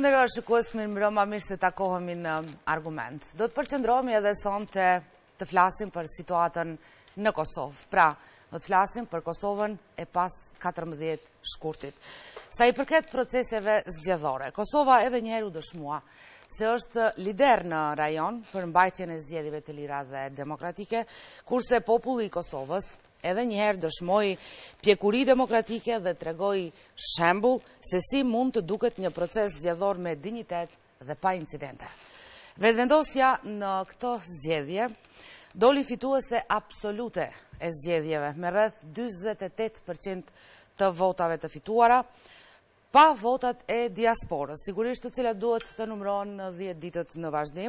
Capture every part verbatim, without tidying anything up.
nderuar shikues, mirë mbrëma, mirë se takohemi në argument. Do të përqendrohemi edhe sonte të flasim për situatën në Kosovë. Pra, do të flasim për Kosovën e pas katërmbëdhjetë shkurtit. Sa i përket proceseve zgjedhore, Kosova edhe njëherë u dëshmua se është lider në rajon për mbajtjen e zgjedhjeve të lira dhe demokratike, kurse populli i Kosovës edhe njëherë dëshmoi pjekuri demokratike dhe tregoi shembull se si mund të duket një proces zgjedhor me dinjitet dhe pa incidente. Vetëvendosja në këto zgjedhje doli fituese absolute e zgjedhjeve me rreth dyzet e tetë përqind të votave të fituara, pa votat e diasporës, sigurisht të cilat duhet të numërohen në dhjetë ditët në vazhdim.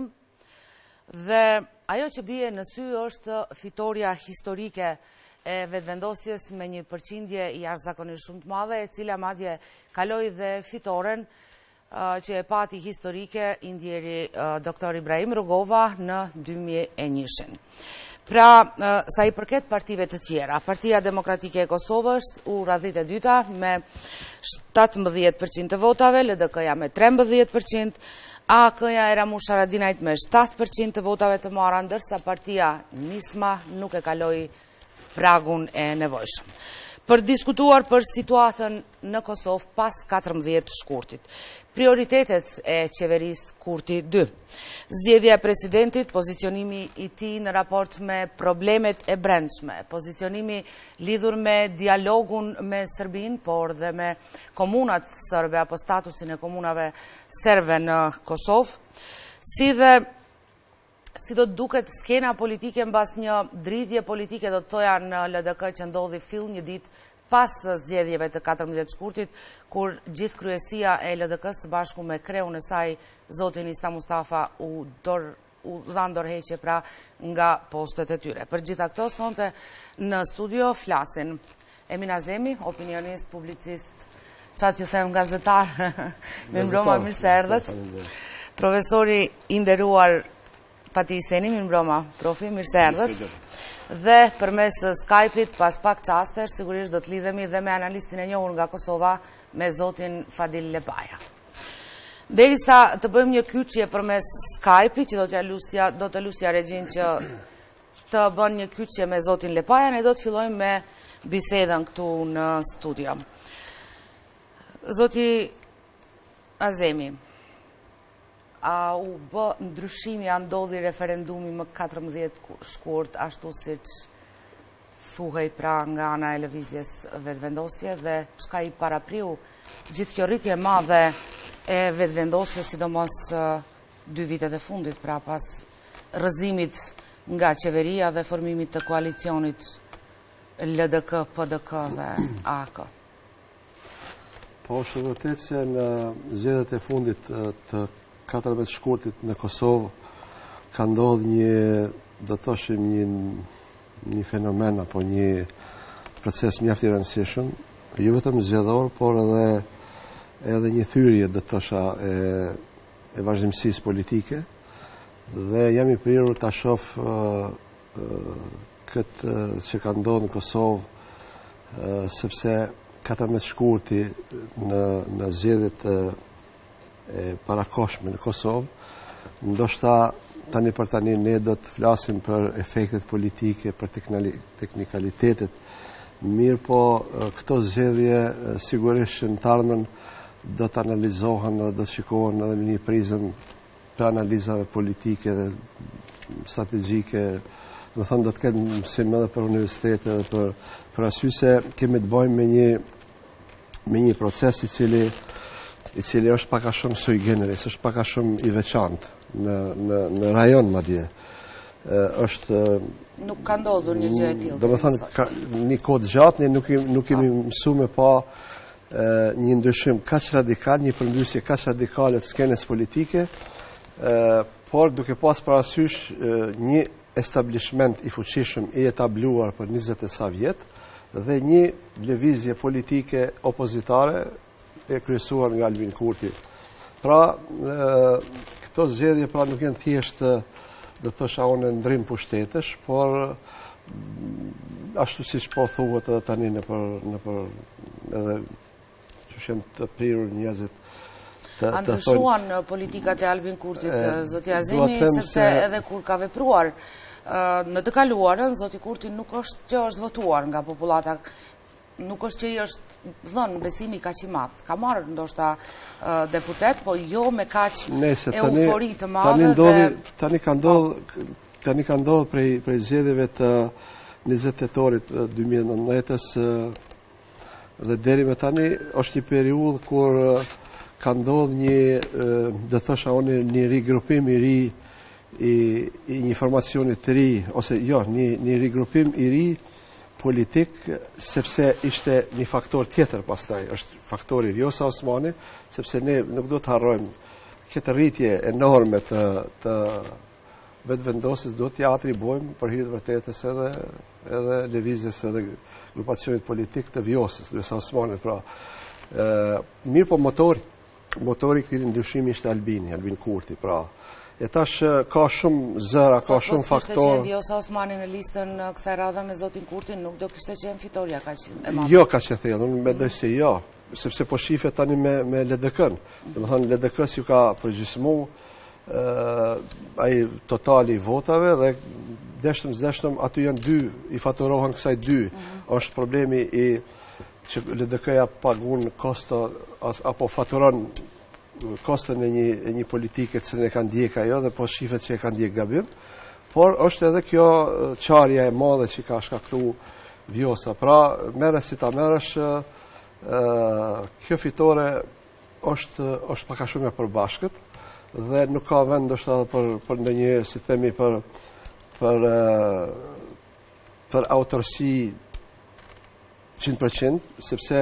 Dhe ajo që bie në sy është fitoria historike e vetëvendosjes me një përqindje i jashtëzakonisht shumë të madhe, e cila madje kaloi dhe fitoren që e pati historike i ndjeri doktor Ibrahim Rugova në dy mijë e një. Pra, sa i përket partive të tjera, Partia Demokratike e Kosovës u radhit e dyta me shtatëmbëdhjetë përqind të votave, L D K-ja me trembëdhjetë përqind, A K-ja e Ramush Haradinajt me shtatë përqind të votave të marra, ndërsa Partia Nisma nuk e kaloi pragun e nevojshëm. Për diskutuar për situatën në Kosovë pas katërmbëdhjetë shkurtit. Prioritetet e qeverisë Kurti dy. Zgjedhja e presidentit, pozicionimi i tij në raport me problemet e brendshme, pozicionimi lidhur me dialogun me Serbinë, por dhe me komunat serbe apo statusin e komunave serbe në Kosovë, si dhe si do të duket skena politike mbas një dridhje politike, do të thoja në L D K që ndodhi fill një ditë pas zgjedhjeve të katërmbëdhjetë shkurtit, kur gjithë kryesia e L D K-s së bashku me kreun e saj, zotin Isa Mustafa, u dor u dhan dorëheqje pra nga postet e tyre. Për gjitha këto sonte në studio flasin Emin Azemi, opinionist, publicist, çat ju them gazetar, me mbroma mirë se erdhët. Profesori i nderuar Fatih Seni, mirë mbroma, profi, mirë se erdhët. Dhe përmes Skype-it, pas pak qastesh, sigurisht do të lidhemi dhe me analistin e njohur nga Kosova, me zotin Fadil Lepaja. Derisa të bëjmë një kyçje përmes Skype-it, që do të lusja, do të lusja regjin që të bën një kyçje me zotin Lepaja, ne do të fillojmë me bisedën këtu në studio. Zoti Azemi, a u bë ndryshimi, a ndodhi referendumi më katërmbëdhjetë shkurt, ashtu siç thuhej pra nga ana e lëvizjes vetëvendosje, dhe çka i parapriu gjithë kjo rritje e madhe e vetëvendosjes, sidomos dy vitet e fundit, pra pas rrëzimit nga qeveria dhe formimit të koalicionit L D K, P D K dhe A K. Po, është vërtet se në zgjedhjet e fundit të katërmbëdhjetë shkurtit në Kosovë ka ndodhur një, do të thoshim, një një fenomen apo një proces mjaft i rëndësishëm, jo vetëm zgjedhor, por edhe edhe një thyrje, do të thosha, e, e vazhdimësisë politike, dhe jam i prirur ta shoh uh, uh, këtë uh, që ka ndodhur në Kosovë, uh, sepse katërmbëdhjetë shkurti në në zgjedhjet uh, e parakoshme në Kosovë, ndoshta tani për tani ne do të flasim për efektet politike, për teknikalitetet, mirë po këto zgjedhje sigurisht që në të ardhmen do të analizohen dhe do të shikohen edhe në një prizëm të analizave politike dhe strategjike, do të thonë do të ketë mësim edhe për universitetet dhe për, për arsye se kemi të bëjmë me një me një proces i cili i cili është pak a shumë sui generis, është pak a shumë i veçantë në në në rajon madje. Është nuk ka ndodhur një gjë e tillë. Domethënë ka një kohë gjatë ne nuk nuk kemi mësuar me pa e, një ndryshim kaq radikal, një përndrysje kaq radikale të skenës politike, e, por duke pas parasysh e, një establishment i fuqishëm i etabluar për njëzet e sa vjet dhe një lëvizje politike opozitare e kryesuar nga Albin Kurti. Pra, e, këto zgjedhje pra nuk janë thjesht, do të thosha unë, ndrim pushtetesh, por ashtu siç po thuhet edhe tani në për në për edhe që janë të prirur njerëzit A ndryshuan politikat e Albin Kurtit, zoti Azimi, sepse edhe kur ka vepruar në të kaluarën, zoti Kurti nuk është që është votuar nga populata, nuk është që i është dhënë besimi kaq i madh. Ka marrë ndoshta deputet, po jo me kaq eufori të madhe. Tani ka ndodhur tani ka ndodhur prej prej zgjedhjeve të njëzet tetorit dy mijë e nëntëntës dhe deri me tani është një periudhë kur ka ndodhur një, do thosha unë, një rigrupim i ri i, i një informacioni të ri, ose jo, një, një rigrupim i ri politik, sepse ishte një faktor tjetër pastaj, është faktori Vjosa Osmani, sepse ne nuk do të harrojmë këtë rritje enorme të, të vetë vendosis, do të atribojmë për hir të vërtetës edhe, edhe lëvizjes edhe grupacionit politik të Vjosës, Vjosa Osmanit, pra. E, mirë po motori, motori këtij ndryshimi ishte Albini, Albin Kurti, pra. E tash ka shumë zëra, ka shumë faktorë. Po kishte qenë Vjosa Osmani në listën kësaj radhe me zotin Kurtin, nuk do kishte qenë fitoria kaq e madhe. Jo, kaq e thellë, unë mendoj se jo, sepse po shife tani me me L D K-n. Domethënë L D K si ka përgjysmu ë ai totali i votave dhe deshtëm zdeshtëm aty janë dy, i faturohen kësaj dy. Është problemi i që L D K-ja pagun kosto apo faturon kostën e një, e një politike që ne kanë ndjek ajo dhe po shifet që e kanë ndjek gabim, por është edhe kjo qarja e madhe që ka shkaktu Vjosa. Pra, mere si ta meresh, kjo fitore është, është paka shumë e përbashkët dhe nuk ka vend është edhe për, për ndonjë, si themi, për, për, për autorsi njëqind përqind, sepse,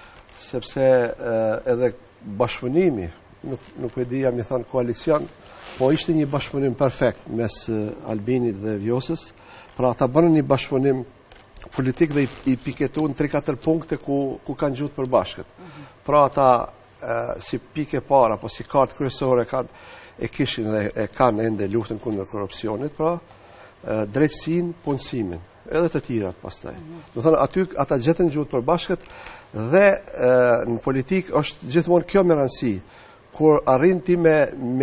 sepse edhe bashkëpunimi, nuk, nuk e di jam i thonë koalicion, po ishte një bashkëpunim perfekt mes Albinit dhe Vjosës, pra ata bënë një bashkëpunim politik dhe i, i piketu në tre katër punkte ku, ku kanë gjutë për bashkët. Mm-hmm. Pra ata e, si pike para, po si kartë kryesore kanë, e kishin dhe e kanë ende luftën kundër korrupsionit, pra e, drejtësinë, punësimin, edhe të tjerat pastaj. Mm-hmm. Do thonë aty ata gjetën gjutë për bashkët dhe e, në politik është gjithmonë kjo me rëndësi, kur arrin ti me, me,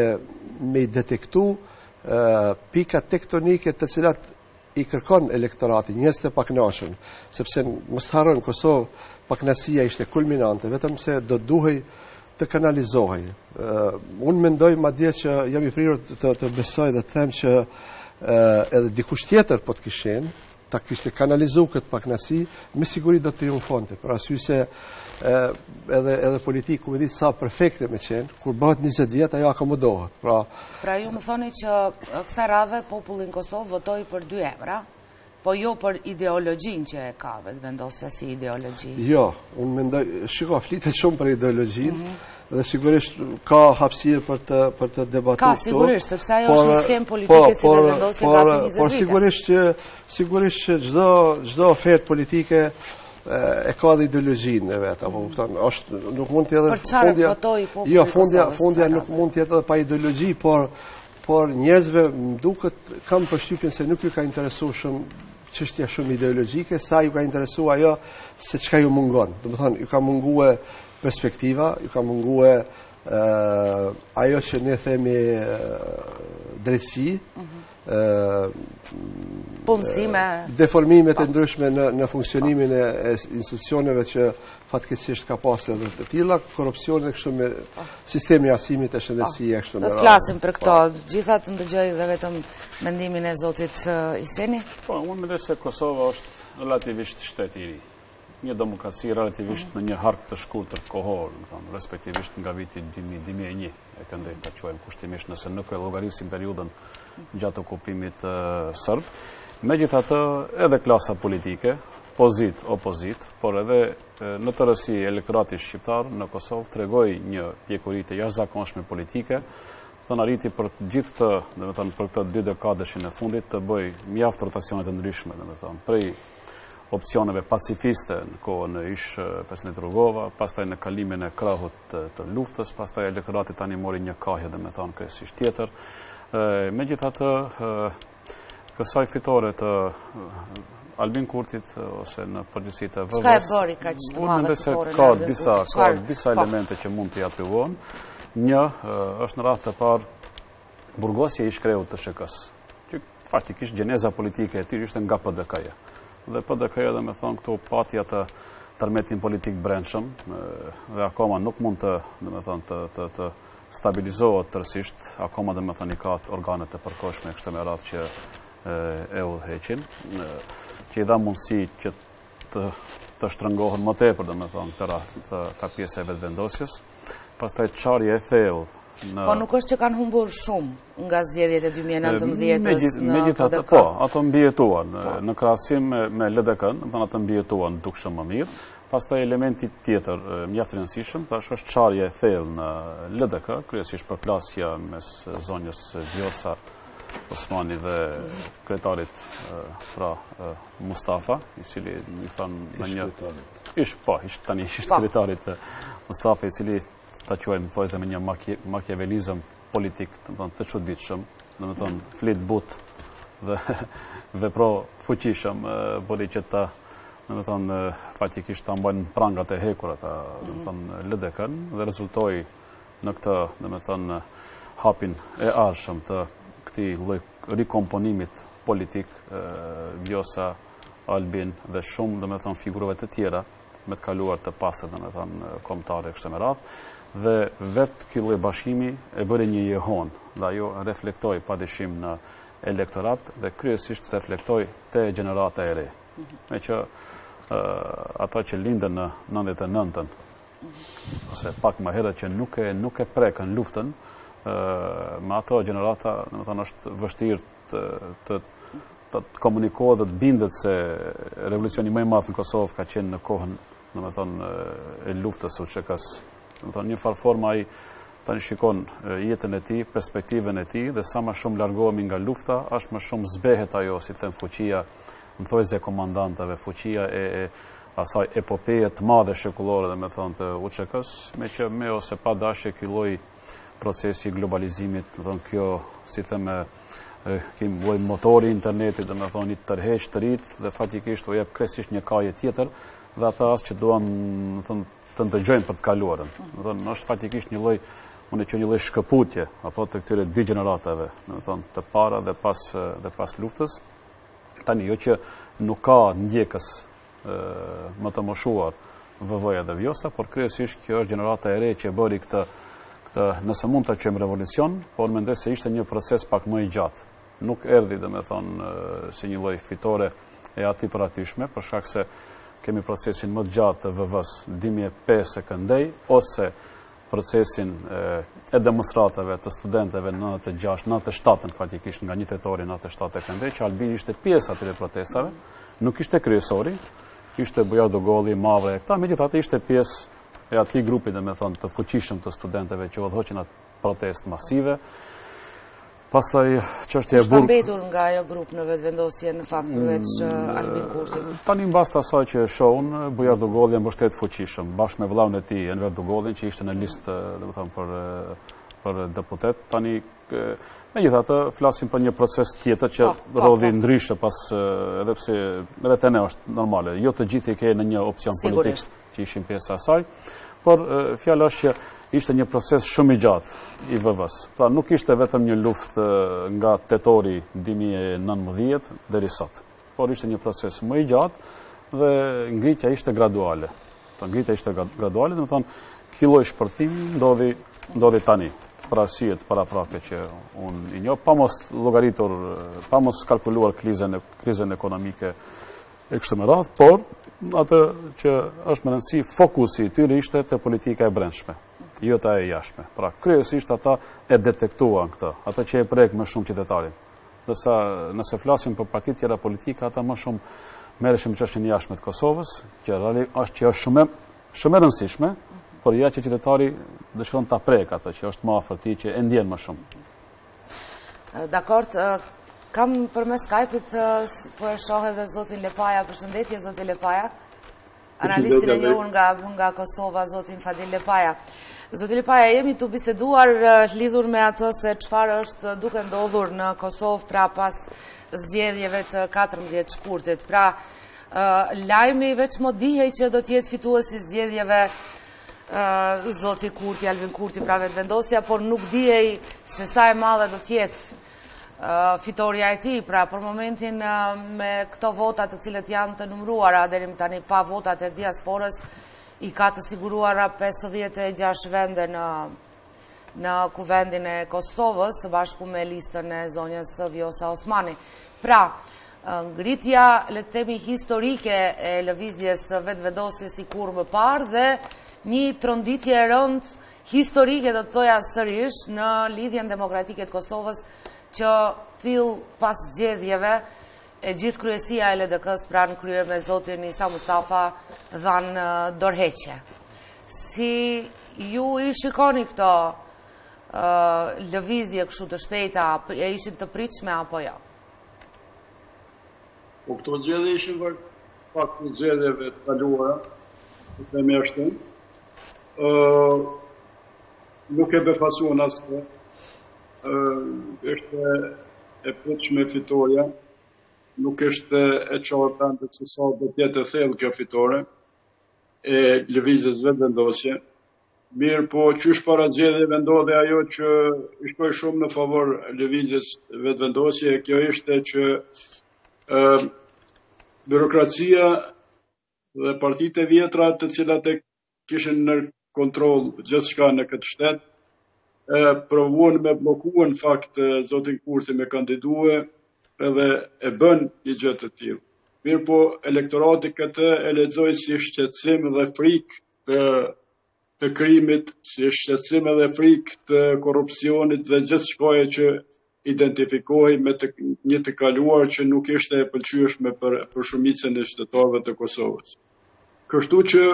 me detektu e, pika tektonike të cilat i kërkon elektorati, njerëz të pakënaqur, sepse mos harron Kosovë pakënasia ishte kulminante, vetëm se do duhej të kanalizohej. Unë mendoj madje që jam i prirur të, të besoj dhe të them që e, edhe dikush tjetër po të kishin, ta kishte kanalizu këtë pakënasi, me siguri do të triumfonte, për arsye se e, edhe, edhe politikë, ku me ditë sa perfekte me qenë, kur bëhet njëzet vjet, ajo akomodohet. Pra, pra ju më thoni që kësaj radhe popullin Kosovë votoi për dy emra, po jo për ideologjin që e ka vetë vendosja si ideologji. Jo, unë mendoj, shiko, flitet shumë për ideologjin, mm -hmm. dhe sigurisht ka hapësirë për të për të debatuar. Ka sigurisht, sepse ajo është një skemë politike si vendosje gati njëzet vite. Por sigurisht që sigurisht që çdo çdo ofertë politike e, e ka dhe ideologjinë e vet, apo kupton, është nuk mund të jetë fundja. Jo, fundja fundja nuk mund të jetë edhe pa ideologji, por por njerëzve më duket kam përshtypjen se nuk ju ka interesuar shumë çështja shumë ideologjike, sa ju ka interesuar ajo se çka ju mungon. Domethënë, ju ka munguar perspektiva, ju ka mungue uh, ajo që ne themi uh, drejtësi, uh, punësime, deformimet e ndryshme në, në funksionimin e, e institucioneve që fatkeqësisht ka pasur edhe të tilla, korrupsioni kështu me sistemi i arsimit e shëndetësisë kështu me radhë. Do të flasim për këto, gjitha të ndëgjoj dhe vetëm mendimin e zotit uh, Iseni. Po, unë mendoj se Kosova është relativisht shtet i ri. Një demokraci relativisht në një hark të shkurtër kohor, respektivisht nga viti dy mijë e një, e këndej ta quajmë kushtimisht nëse nuk e llogarisim periudhën gjatë okupimit uh, serb. Megjithatë, edhe klasa politike, pozit, opozit, por edhe uh, në tërësi elektorati shqiptar në Kosovë tregoi një pjekuri të jashtëzakonshme politike, të arriti për gjithë të, domethënë për këtë dy dekadëshin e fundit të bëj mjaft rotacione të ndryshme, domethënë prej opcioneve pacifiste në kohën e ish president Rugova, pastaj në kalimin e krahut të, të luftës, pastaj elektorati tani mori një kahje dhe me thonë kryesisht tjetër. Megjithatë, kësaj fitore të Albin Kurtit ose në përgjithësi të vë-vës. Çka e bëri kaq të madhe fitore? Ka disa ka disa elemente që mund t'i atribuohen. Një është në radhë të parë burgosja i shkrehut të sh k-s. Që faktikisht gjeneza politike e tij ishte nga P D K-ja. Dhe P D K-ja, domethënë, këtu pati atë tërmetin politik brendshëm dhe akoma nuk mund të, domethënë, të të të stabilizohet tërësisht, akoma domethënë i ka organet të përkohshme kështu me radhë që e udhëheqin, që i dha mundësi që të të shtrëngohen më tepër, domethënë, të radh të ka pjesë e vetëvendosjes. Pastaj çarja e thellë. Po nuk është që kanë humbur shumë nga zgjedhjet e dy mijë e nëntëmbëdhjetës në P D K. Po, ato mbijetuan në krahasim me L D K-n, domethënë ato mbijetuan dukshëm më mirë. Pastaj elementi tjetër mjaft i rëndësishëm, tash është çarja e thellë në L D K, kryesisht përplasja mes zonjës Vjosa Osmani dhe kryetarit pra Mustafa, i cili i thanë në një ish po, ish tani ish kryetarit Mustafa, i cili ta quajmë thojse me një makiavelizëm politik, domethënë të çuditshëm, domethënë flit but dhe vepro fuqishëm, bëri që ta domethënë faktikisht ta mbajnë prangat e hekura ata, domethënë L D K-n dhe rezultoi në këtë, domethënë hapin e arshëm të këtij lloj rikomponimit politik, Vjosa, Albin dhe shumë domethënë figurave të tjera me të kaluar të pastër domethënë kombëtare kështu me radhë. Dhe vetë ky lloj bashkimi e bëri një jehon, dhe ajo reflektoi padyshim në elektorat dhe kryesisht reflektoi te gjenerata e re. Me që ata që lindën në nëntëdhjetë e nëntën, ose pak më herët që nuk e nuk e prekën luftën, me ato gjenerata, domethënë është vështirë të të të komunikohet dhe të bindet se revolucioni më i madh në Kosovë ka qenë në kohën, domethënë, e luftës së U Ç K-s. Domethënë një farë formë ai tani shikon jetën e tij, perspektivën e tij dhe sa më shumë largohemi nga lufta, aq më shumë zbehet ajo, si them, fuqia, më thojse komandantëve, fuqia e, e asaj epopeje të madhe shekullore, domethënë të U Ç K-s, me që me ose pa dashje ky lloj procesi i globalizimit, domethënë kjo, si them, kim lloj motori i internetit, domethënë i tërheq të rit dhe faktikisht u jep kryesisht një kaje tjetër dhe ata as që duan, domethënë, të ndëgjojnë për të kaluarën. Domethënë është faktikisht një lloj, unë që një lloj shkëputje apo të këtyre dy gjeneratave, domethënë të para dhe pas dhe pas luftës. Tani jo që nuk ka ndjekës më të moshuar V V-ja dhe Vjosa, por kryesisht kjo është gjenerata e re që e bëri këtë këtë, nëse mund ta quajmë revolucion, por mendoj se ishte një proces pak më i gjatë. Nuk erdhi domethënë si një lloj fitore e atij për atyshme, për shkak se kemi procesin më të gjatë të V V-s dy mijë e pesë e këndej, ose procesin e demonstratave të studentëve në nëntëdhjetë e gjashtë nëntëdhjetë e shtatë faktikisht nga një tetori nëntëdhjetë e shtatë e këndej, që Albini ishte pjesë atyre protestave, nuk ishte kryesori, ishte Bujardo Golli, Mavra e këta, megjithatë ishte pjesë e atij grupi, domethënë, të fuqishëm të studentëve që udhëhoqën atë protestë masive. Pastaj çështja e burg. Ka mbetur nga ajo grup në vetëvendosje në fakt përveç Albin Kurtit. Tani mbas të asaj që e shohun, Bujardo Golli mbështet fuqishëm bashkë me vëllaun e tij Enver Dugollin, që ishte në listë, domethënë, për për deputet. Tani megjithatë flasim për një proces tjetër që rodhi ndryshe pas, edhe pse edhe tani është normale. Jo të gjithë i ke në një opcion politik që ishin pjesë e asaj, por fjala është që ishte një proces shumë i gjatë i V V-s. Pra nuk ishte vetëm një luftë nga tetori dy mijë e nëntëmbëdhjetë deri sot, por ishte një proces më i gjatë dhe ngritja ishte graduale. Pra ngritja ishte graduale, domethënë ky lloj shpërthimi ndodhi ndodhi tani, për arsye të paraprake që unë i njoh, pa mos llogaritur, pa mos kalkuluar krizën krizën ekonomike e kështu me radhë, por atë që është më rëndësi, fokusi i tyre ishte te politika e brendshme, jo ta e jashtme. Pra kryesisht ata e detektuan këtë, ata që e prek më shumë qytetarin. Dërsa nëse flasim për partitë tjera politike, ata më shumë merreshin me çështjen e jashtme të Kosovës, që është që është shumë shumë e rëndësishme, por ja që qytetari dëshiron ta prek atë që është më afër tij, që e ndjen më shumë. Dakord, kam përmes Skype-it po e shoh edhe zotin Lepaja. Përshëndetje zoti Lepaja. Analistin e njohur nga nga Kosova, zotin Fadil Lepaja. Zoti Lipaja, jemi të biseduar lidhur me atë se çfarë është duke ndodhur në Kosovë pra pas zgjedhjeve të katërmbëdhjetë shkurtit. Pra, lajmi veç mo dihej që do t'jetë fituesi zgjedhjeve zoti Kurti, Albin Kurti, pra vetëvendosja, por nuk dihej se sa e madhe do t'jetë fitoria e tij. Pra, për momentin me këto votat të cilët janë të numruara deri më tani pa votat e diasporës, i ka të siguruara pesëdhjetë e gjashtë vende në, në kuvendin e Kosovës, së bashku me listën e zonjës Vjosa Osmani. Pra, ngritja, le të themi, historike e lëvizjes vetëvendosjes si kur më parë dhe një tronditje e rënd historike, do të thoja sërish, në lidhjen demokratike të Kosovës, që fill pas zgjedhjeve e gjithë kryesia e L D K-s pra në krye me zotin Isa Mustafa dhanë dorëheqje. Si ju i shikoni këto uh, lëvizje kështu të shpejta, e ishin të pritshme apo jo? Po këto zgjedhje ishin pak të zgjedhjeve të kaluara, të themi ashtu. Uh, nuk e befasuan asnjë. Uh, është e pritshme fitoria. Nuk është e qartë ende se sa do të jetë e thellë kjo fitore e lëvizjes vetëvendosje. Mirë, po qysh para zgjedhjeve ndodhi ajo që shkoi shumë në favor lëvizjes vetëvendosje, kjo ishte që ë byrokracia dhe partitë e vjetra të cilat e kishin në kontroll gjithçka në këtë shtet e provuan me bllokuar në fakt zotin Kurti me kandidue edhe e bën një gjë të tillë. Mirë, po elektorati këtë e lexoi si shqetësim dhe frikë të, të krimit, si shqetësim dhe frikë të korrupsionit dhe gjithçka që identifikohej me të, një të kaluar që nuk ishte e pëlqyeshme për, për shumicën e qytetarëve të Kosovës. Kështu që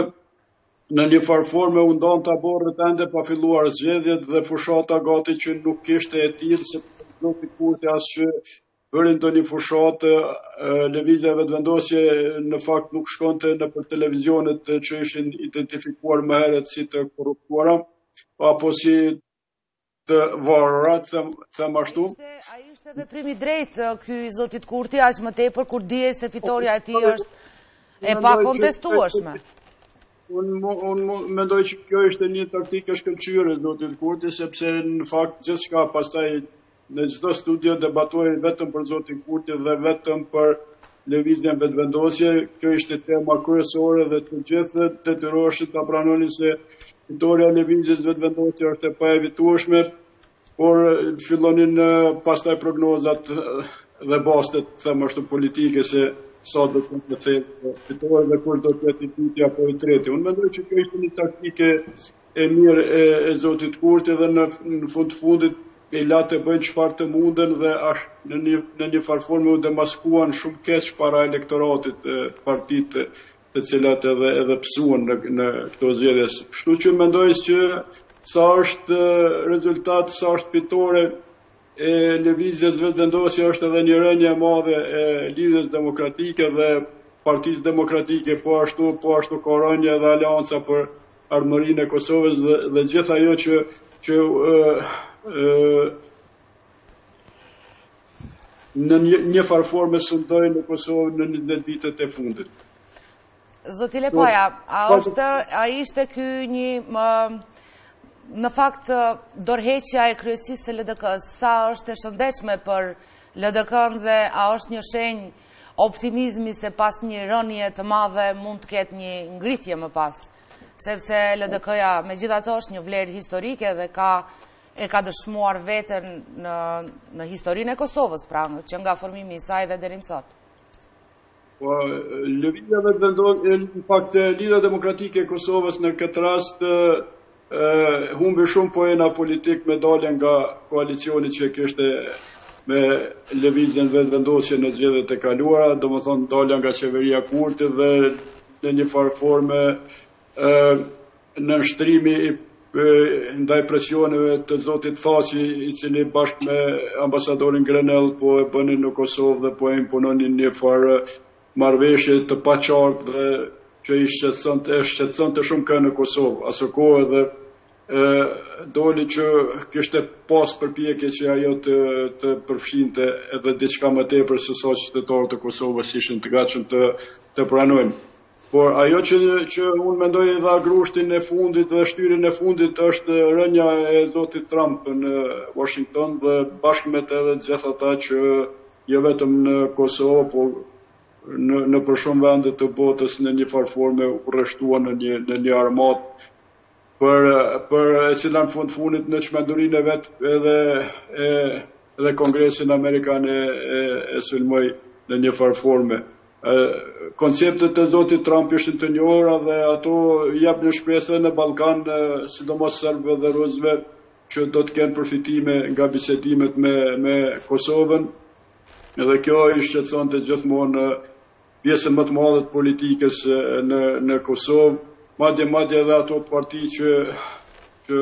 në një farë forme u ndan taborët ende pa filluar zgjedhjet dhe fushata gati që nuk kishte e tillë se zoti Kurti as që bëri ndonjë fushatë, lëvizja vetëvendosje në fakt nuk shkonte në për televizionet që ishin identifikuar më herët si të korruptuara, apo si të varura, them ashtu. Ai ishte veprimi drejt ky i zotit Kurti, aq më tepër kur dihej se fitoria e tij është e pakontestueshme. Unë un, mendoj që kjo ishte një taktikë shkëlqyere zotit Kurti, sepse në fakt gjithçka pastaj në çdo studio debatohej vetëm për zotin Kurti dhe vetëm për lëvizjen vetëvendosje. Kjo ishte tema kryesore dhe të gjithë detyroheshin ta pranonin se fitoria e lëvizjes vetëvendosje është e paevitueshme, por fillonin pastaj prognozat dhe bastet, them ashtu, politike se sa do të jetë fitore dhe kur do të jetë i dyti apo i treti. Unë mendoj që kjo ishte një taktike e mirë e, e zotit Kurti dhe në, në fund fundit e la të bëjnë çfarë të munden dhe në një, në një farë forme u demaskuan shumë keq para elektoratit e partitë të cilat edhe, edhe psuan në, në këto zgjedhje. Kështu që mendoj që sa është rezultat, sa është fitore e lëvizjes vetëvendosje është edhe një rënje e madhe e lidhjes demokratike dhe partisë demokratike, po ashtu, po ashtu ka rënje edhe Aleanca për Armërinë e Kosovës dhe, dhe gjithë ajo që, që uh, Uh, në një, një farë forme sundoi në Kosovë në njëzet vitet e fundit. Zoti Lipaja, a është, a ishte ky një më, në fakt dorëheqja e kryesisë së L D K-s, sa është e shëndetshme për L D K-n dhe a është një shenjë optimizmi se pas një rënje të madhe mund të ketë një ngritje më pas, sepse L D K-ja megjithatë është një vlerë historike dhe ka e ka dëshmuar veten në, në historinë e Kosovës, pra, që nga formimi i saj dhe deri më sot. Po, lëvizja vetëvendosje, në fakt Lidhja Demokratike e Kosovës në këtë rast e, humbi shumë poena politik me daljen nga koalicioni që kishte me lëvizjen vetëvendosje në zgjedhjet e kaluara, domethënë dalja nga qeveria Kurti dhe në një farë forme në nshtrimi i ndaj presioneve të zotit Thaçi, i cili bashkë me ambasadorin Grenell po e bënin në Kosovë dhe po e impononin një farë marrëveshje të paqartë dhe që i shqetësonte, shqetësonte shumë kë në Kosovë. Asë kohë edhe doli që kishte pas përpjekje që ajo të, të përfshinte edhe diçka më tepër se sa qytetarët e Kosovës ishin të gatshëm të, të pranojnë. Por ajo që, që unë mendoj edhe grushtin e fundit dhe shtyrin e fundit është rënja e zotit Trump në Washington dhe bashkë me të edhe gjithë ata që jo vetëm në Kosovë, por në, në për shumë vende të botës në një farë forme u rreshtuan në një, në një armat për, për e cila në fund fundit në çmendurinë e vet edhe, e, edhe Kongresin Amerikan e, e, e sulmoi në një farë forme. Konceptet e zotit Trump ishin të njohura dhe ato jap një shpresë në Ballkan, sidomos serbëve dhe rusëve, që do të kenë përfitime nga bisedimet me, me Kosovën. Edhe kjo i shqetësonte gjithmonë pjesën më të madhe të politikës në, në Kosovë, madje madje edhe ato parti që, që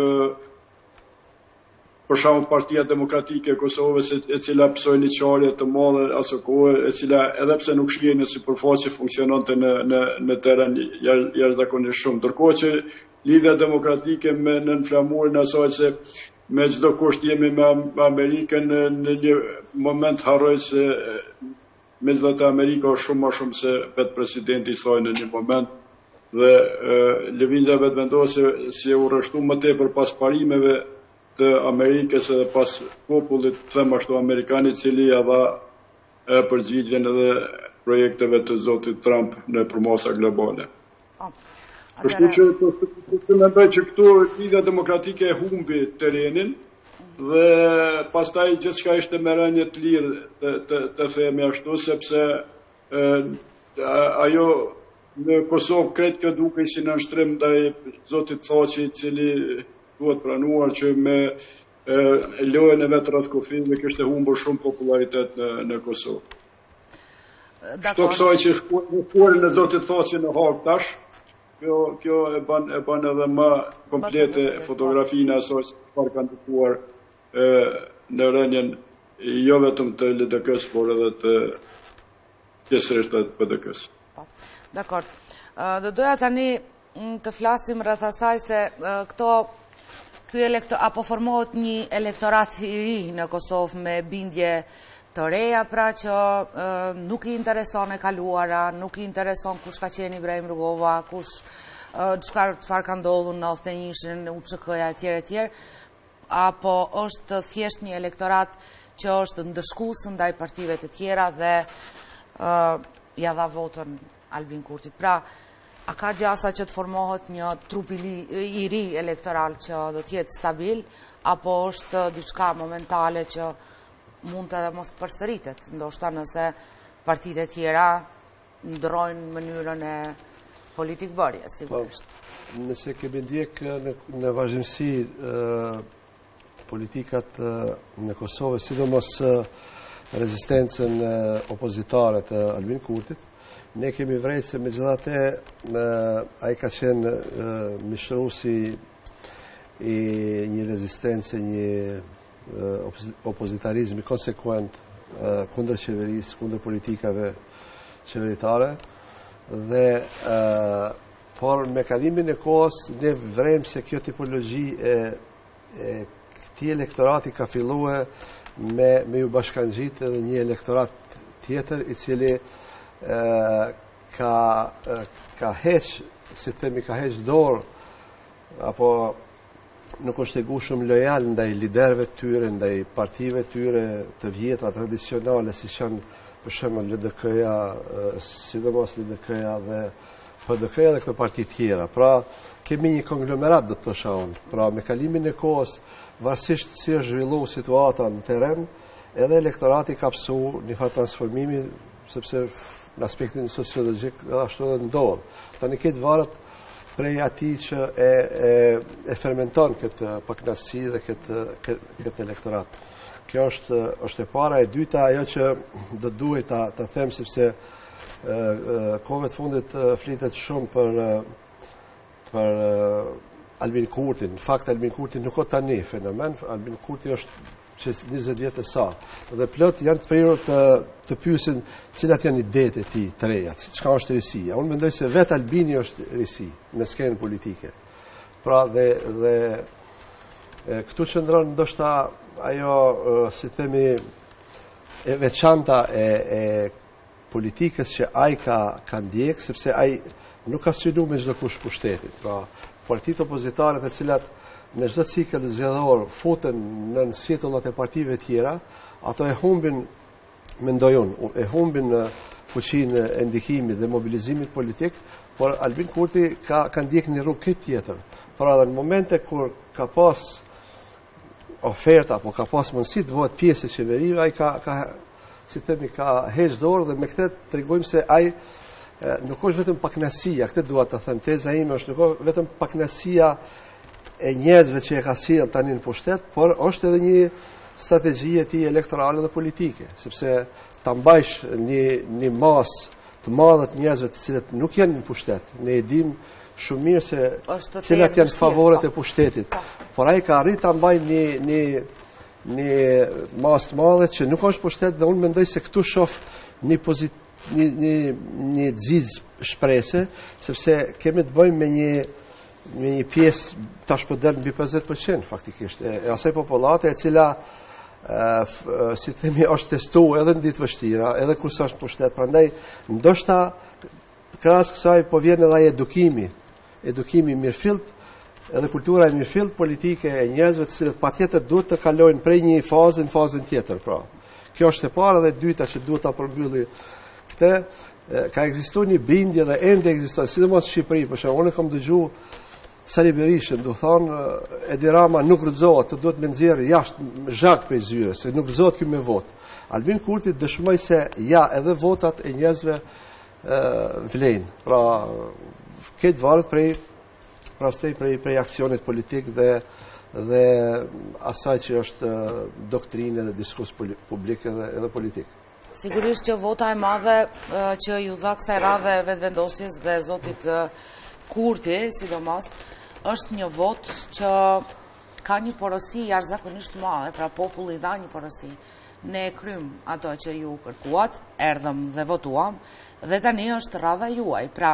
për shembull Partia Demokratike e Kosovës, e cila psoi një qarje të madhe asë kohë, e cila edhe pse nuk shihej në sipërfaqe funksiononte në në në terren jashtëzakonisht shumë. Ndërkohë që Lidhja Demokratike me në flamurin e asaj se me çdo kusht jemi me Amerikën, në një moment harroj se megjithatë Amerika është shumë më shumë se vetë presidenti i saj në një moment dhe lëvizja vetëvendose si u rreshtu më tepër pas parimeve të Amerikës edhe pas popullit, them ashtu, amerikanit, cili ja dha përgjigjen edhe projekteve të zotit Trump në përmasa globale. Kështu që të mendoj që këtu Lidhja Demokratike e humbi terrenin dhe pastaj gjithçka ishte me rënje të lirë të, të, të themi ashtu, sepse e, ajo në Kosovë kretë kjo duke si në nështrim ndaj zotit Thaçi, i cili duhet pranuar që me e, lojën e vetë Ratkofin kishte humbur shumë popularitet në, në Kosovë. Shto kësaj që shkuarin e zotit Thaçi në Hag tash, kjo, kjo e ban, e ban edhe më komplete fotografinë e asaj që çfarë kanë ndikuar në rënjen jo vetëm të L D K-s, por edhe të pjesërisht të P D K-s. Dakor. Do doja tani të flasim rreth asaj se këto ky elektor apo formohet një elektorat i ri në Kosovë me bindje të reja, pra që e, nuk i intereson e kaluara, nuk i intereson kush ka qenë Ibrahim Rugova, kush çfarë çfarë ka ndodhur në nëntëdhjetë e një-shin, U Ç K-ja etj etj, apo është thjesht një elektorat që është ndëshkues ndaj partive të tjera dhe e, ja dha votën Albin Kurtit. Pra, a ka gjasa që të formohet një trup i ri elektoral që do të jetë stabil, apo është diçka momentale që mund të mos të përsëritet, ndoshta nëse partitë e tjera ndrojnë mënyrën e politik bërjes, sigurisht. Po, nëse kemi ndjek në, në vazhdimsi politikat në Kosovë, sidomos rezistencën opozitare të Albin Kurtit, ne kemi vrejtë se me gjithate a i ka qenë mishrusi i një rezistencë, një opozitarizmi konsekuent kundër qeverisë, kundër politikave qeveritare dhe por me kalimin e kohës ne vrejmë se kjo tipologji e, e këti elektorati ka fillue me, me ju bashkangjit edhe një elektorat tjetër i cili Uh, ka, uh, ka heq, si themi, ka heq dorë, apo nuk është e gu shumë lojal ndaj liderëve të tyre, ndaj partive të tyre të vjetra, tradicionale, si që për shembull L D K-ja, uh, sidomos L D K-ja dhe P D K-ja dhe këto parti tjera. Pra, kemi një konglomerat, do të thosha unë. Pra, me kalimin e kohës, varësisht si është zhvillu situata në teren, edhe elektorati ka pësu një farë transformimi, sepse në aspektin sociologjik ashtu edhe ndodhë. Tani këtë varet prej ati që e, e, e fermenton këtë pakënaqësi dhe këtë, këtë elektorat. Kjo është, është e para. E dyta, ajo që do duhet ta, ta them, sepse kohëve të fundit flitet shumë për, për Albin Kurtin. Në fakt, Albin Kurti nuk o tani fenomen. Albin Kurti është që njëzet vjetë e sa. Dhe plot janë të prirur të, të pyesin cilat janë idetë e ti të reja, çka është risia. Unë mendoj se vetë Albini është risi në skenën politike. Pra dhe, dhe Këtu qëndron ndoshta ajo, si themi, e veçanta e, e politikës që ai ka, ka ndjek, sepse ai nuk ka synu me çdo kush pushtetit. Pra, partitë opozitare të cilat në çdo cikël zgjedhor futen në sjetullat e partive tjera, ato e humbin, mendoj unë, e humbin fuqinë e ndikimit dhe mobilizimit politik, por Albin Kurti ka, ka ndjek një rrugë këtë tjetër. Pra dhe në momente kur ka pas oferta, apo ka pas mundësi të bëhet pjesë e qeverive, ai ka, ka, si themi, ka heqë dorë dhe me këtë tregojmë se ai nuk është vetëm pakënaqësia, këtë dua të them, teza ime është nuk është vetëm pakënaqësia e njerëzve që e ka sjell tani në pushtet, por është edhe një strategji e tij elektorale dhe politike, sepse ta mbajsh një një masë të madhe të njerëzve të cilët nuk janë në pushtet. Ne e dim shumë mirë se cilat janë favoret e pushtetit. Por ai ka arrit ta mbajë një një një masë të madhe që nuk është pushtet, dhe unë mendoj se këtu shoh një pozit një një një xiz shprese, sepse kemi të bëjmë me një me një pjesë tash po del mbi pesëdhjetë përqind faktikisht e, e asaj popullate e cila e, f, e, si themi është testuar edhe në ditë vështira, edhe kur s'është pushtet. Prandaj ndoshta krahas kësaj po vjen edhe edukimi, edukimi mirëfillt, edhe kultura e mirëfillt politike e njerëzve të cilët patjetër duhet të kalojnë prej një faze në fazën tjetër. Pra, kjo është e para, dhe e dyta që duhet ta përmbylli këtë, e, ka ekzistuar një bindje dhe ende ekziston, sidomos në Shqipëri, për shembull, unë kam dëgjuar Sali Berishën, do thonë, Edi Rama nuk rëzohet, të duhet me nxjerrë jashtë zhak për zyre, se nuk rëzohet kjo me votë. Albin Kurti dëshmoj se ja, edhe votat e njerëzve vlejnë. Pra, këtë varet prej, prastej prej, prej aksionit politik dhe, dhe asaj që është doktrinë dhe diskus publik edhe, edhe politik. Sigurisht që vota e madhe që ju dha kësaj radhe vetëvendosjes dhe zotit Kurti, sidomos, është një vot që ka një porosi jashtëzakonisht madhe, pra populli dha një porosi. Ne krym ato që ju kërkuat, erdhëm dhe votuam, dhe tani është radha juaj. Pra,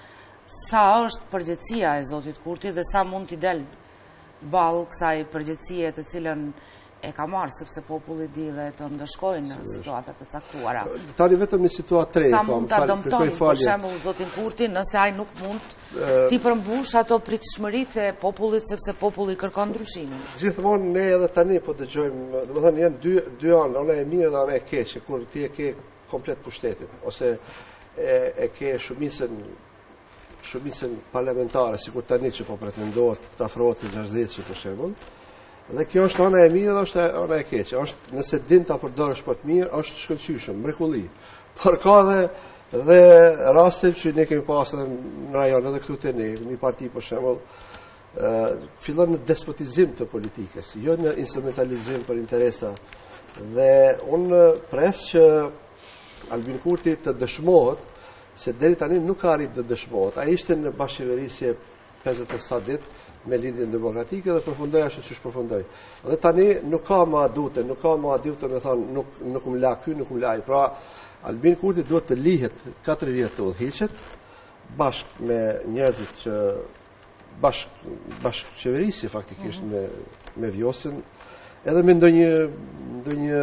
sa është përgjegjësia e zotit Kurti dhe sa mund t'i del ballë kësaj përgjegjësie të cilën e ka marrë, sepse populli di dhe të ndëshkojnë në situatat të caktuara. Tani vetëm në situatë tre. Sa mund ta dëmtoni, për shembull, zotin Kurti, nëse ai nuk mund t'i përmbush ato pritshmëritë e popullit, sepse populli kërkon ndryshimin. Gjithmonë ne edhe tani po dëgjojmë, domethënë janë dy dy anë, ona e mirë dhe ona e keqe, kur ti e ke komplet pushtetin, ose e, e ke shumicën shumicën parlamentare, sikur tani që po pretendohet të afrohet të gjashtëdhjetë për shembull. Dhe kjo është ana e mirë dhe është ana e keqe. Është, nëse din ta përdorësh për të mirë, është shkëlqyeshëm, mrekulli. Por ka dhe dhe raste që ne kemi pasur në rajon edhe këtu te ne, një parti për shembull, ë fillon në despotizim të politikës, jo në instrumentalizim për interesa. Dhe unë pres që Albin Kurti të dëshmohet se deri tani nuk ka arritur të dëshmohet. Ai ishte në bashkëqeverisje pesëdhjetë e sa ditë me lidhjen demokratike dhe përfundoi ashtu siç përfundoi. Dhe tani nuk ka më adute, nuk ka më adute me thonë nuk nuk më la ky, nuk më la ai. Pra Albin Kurti duhet të lihet katër vjet të udhëhiqet bashkë me njerëzit që bashk bashkë qeverisje faktikisht mm -hmm. me me Vjosën, edhe me ndonjë ndonjë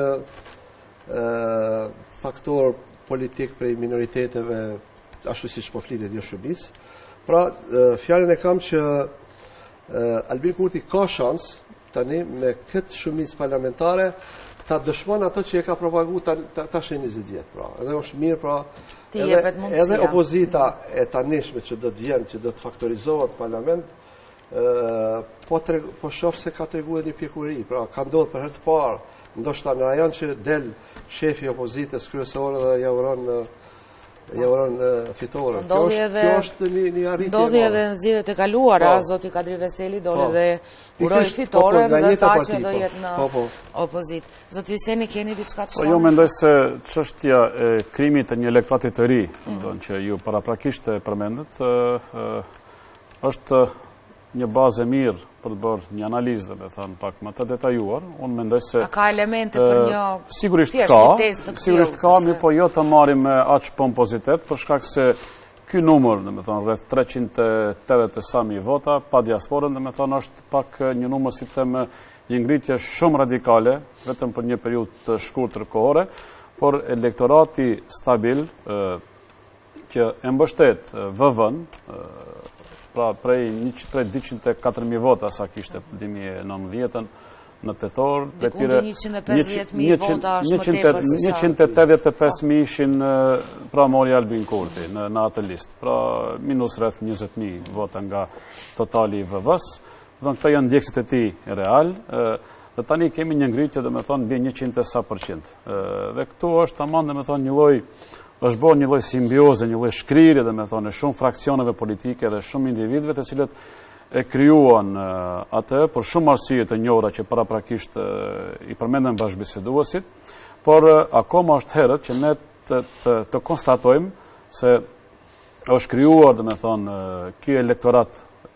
ë faktor politik prej minoriteteve, ashtu siç po flitet jo shumicë. Pra fjalën e kam që Albin Kurti ka shans tani me këtë shumicë parlamentare ta dëshmon ato që e ka propaguar tash në njëzet vjet. Pra, edhe është mirë, pra, edhe, edhe opozita e tanishme që do të vjen, që do të faktorizohet në parlament, ë po treg, po shoh se ka treguar një pjekuri. Pra, ka ndodhur për herë të parë, ndoshta në rajon që del shefi i opozitës kryesore dhe ja uron ja uron fitore. Kjo është, kjo është një, një arritje. Ndodhi edhe në zgjedhjet e kaluara, zoti Kadri Veseli doli dhe uroi fitoren dhe tha që do jetë në opozit. Zoti Viseni, keni diçka të shtoni? Jo, mendoj se çështja e krimit të një elektorati të ri, domethënë që ju paraprakisht e përmendët, është një bazë e mirë për të bërë një analizë, dhe me thënë pak më të detajuar. Unë mendoj se a ka elemente për një sigurisht ka, sigurisht ka, mirë po jo të marrim me aq pompozitet, për shkak se ky numër, dhe me thonë, rreth treqind e tetëdhjetë e sa mijë vota, pa diasporën, dhe me thonë, është pak një numër, si të them, një ngritje shumë radikale, vetëm për një periudhë të shkurtër kohore, por elektorati stabil, që e mbështet V V-n, pra prej dyqind e katër mijë vota sa kishte dy mijë e nëntëdhjetë në tetor, Diku njëqind e pesëdhjetë mijë vota është më tepër se sa. njëqind e tetëdhjetë e pesë mijë ishin pra mori Albin Kurti në, në atë listë. Pra minus rreth njëzet mijë vota nga totali i V V-s. Dhe këto janë ndjekësit e tij real. Dhe tani kemi një ngritje, dhe me thonë, mbi njëqind e sa përqind. Dhe këtu është tamam, dhe me thonë, një lloj është bërë një lloj simbioze, një lloj shkrirje, dhe me thonë, shumë fraksioneve politike dhe shumë individëve të cilët e krijuan atë për shumë arsye të njohura që paraprakisht i përmendën bashkëbiseduesit, por akoma është herët që ne të, të, të konstatojmë se është krijuar, dhe me thonë, ky elektorat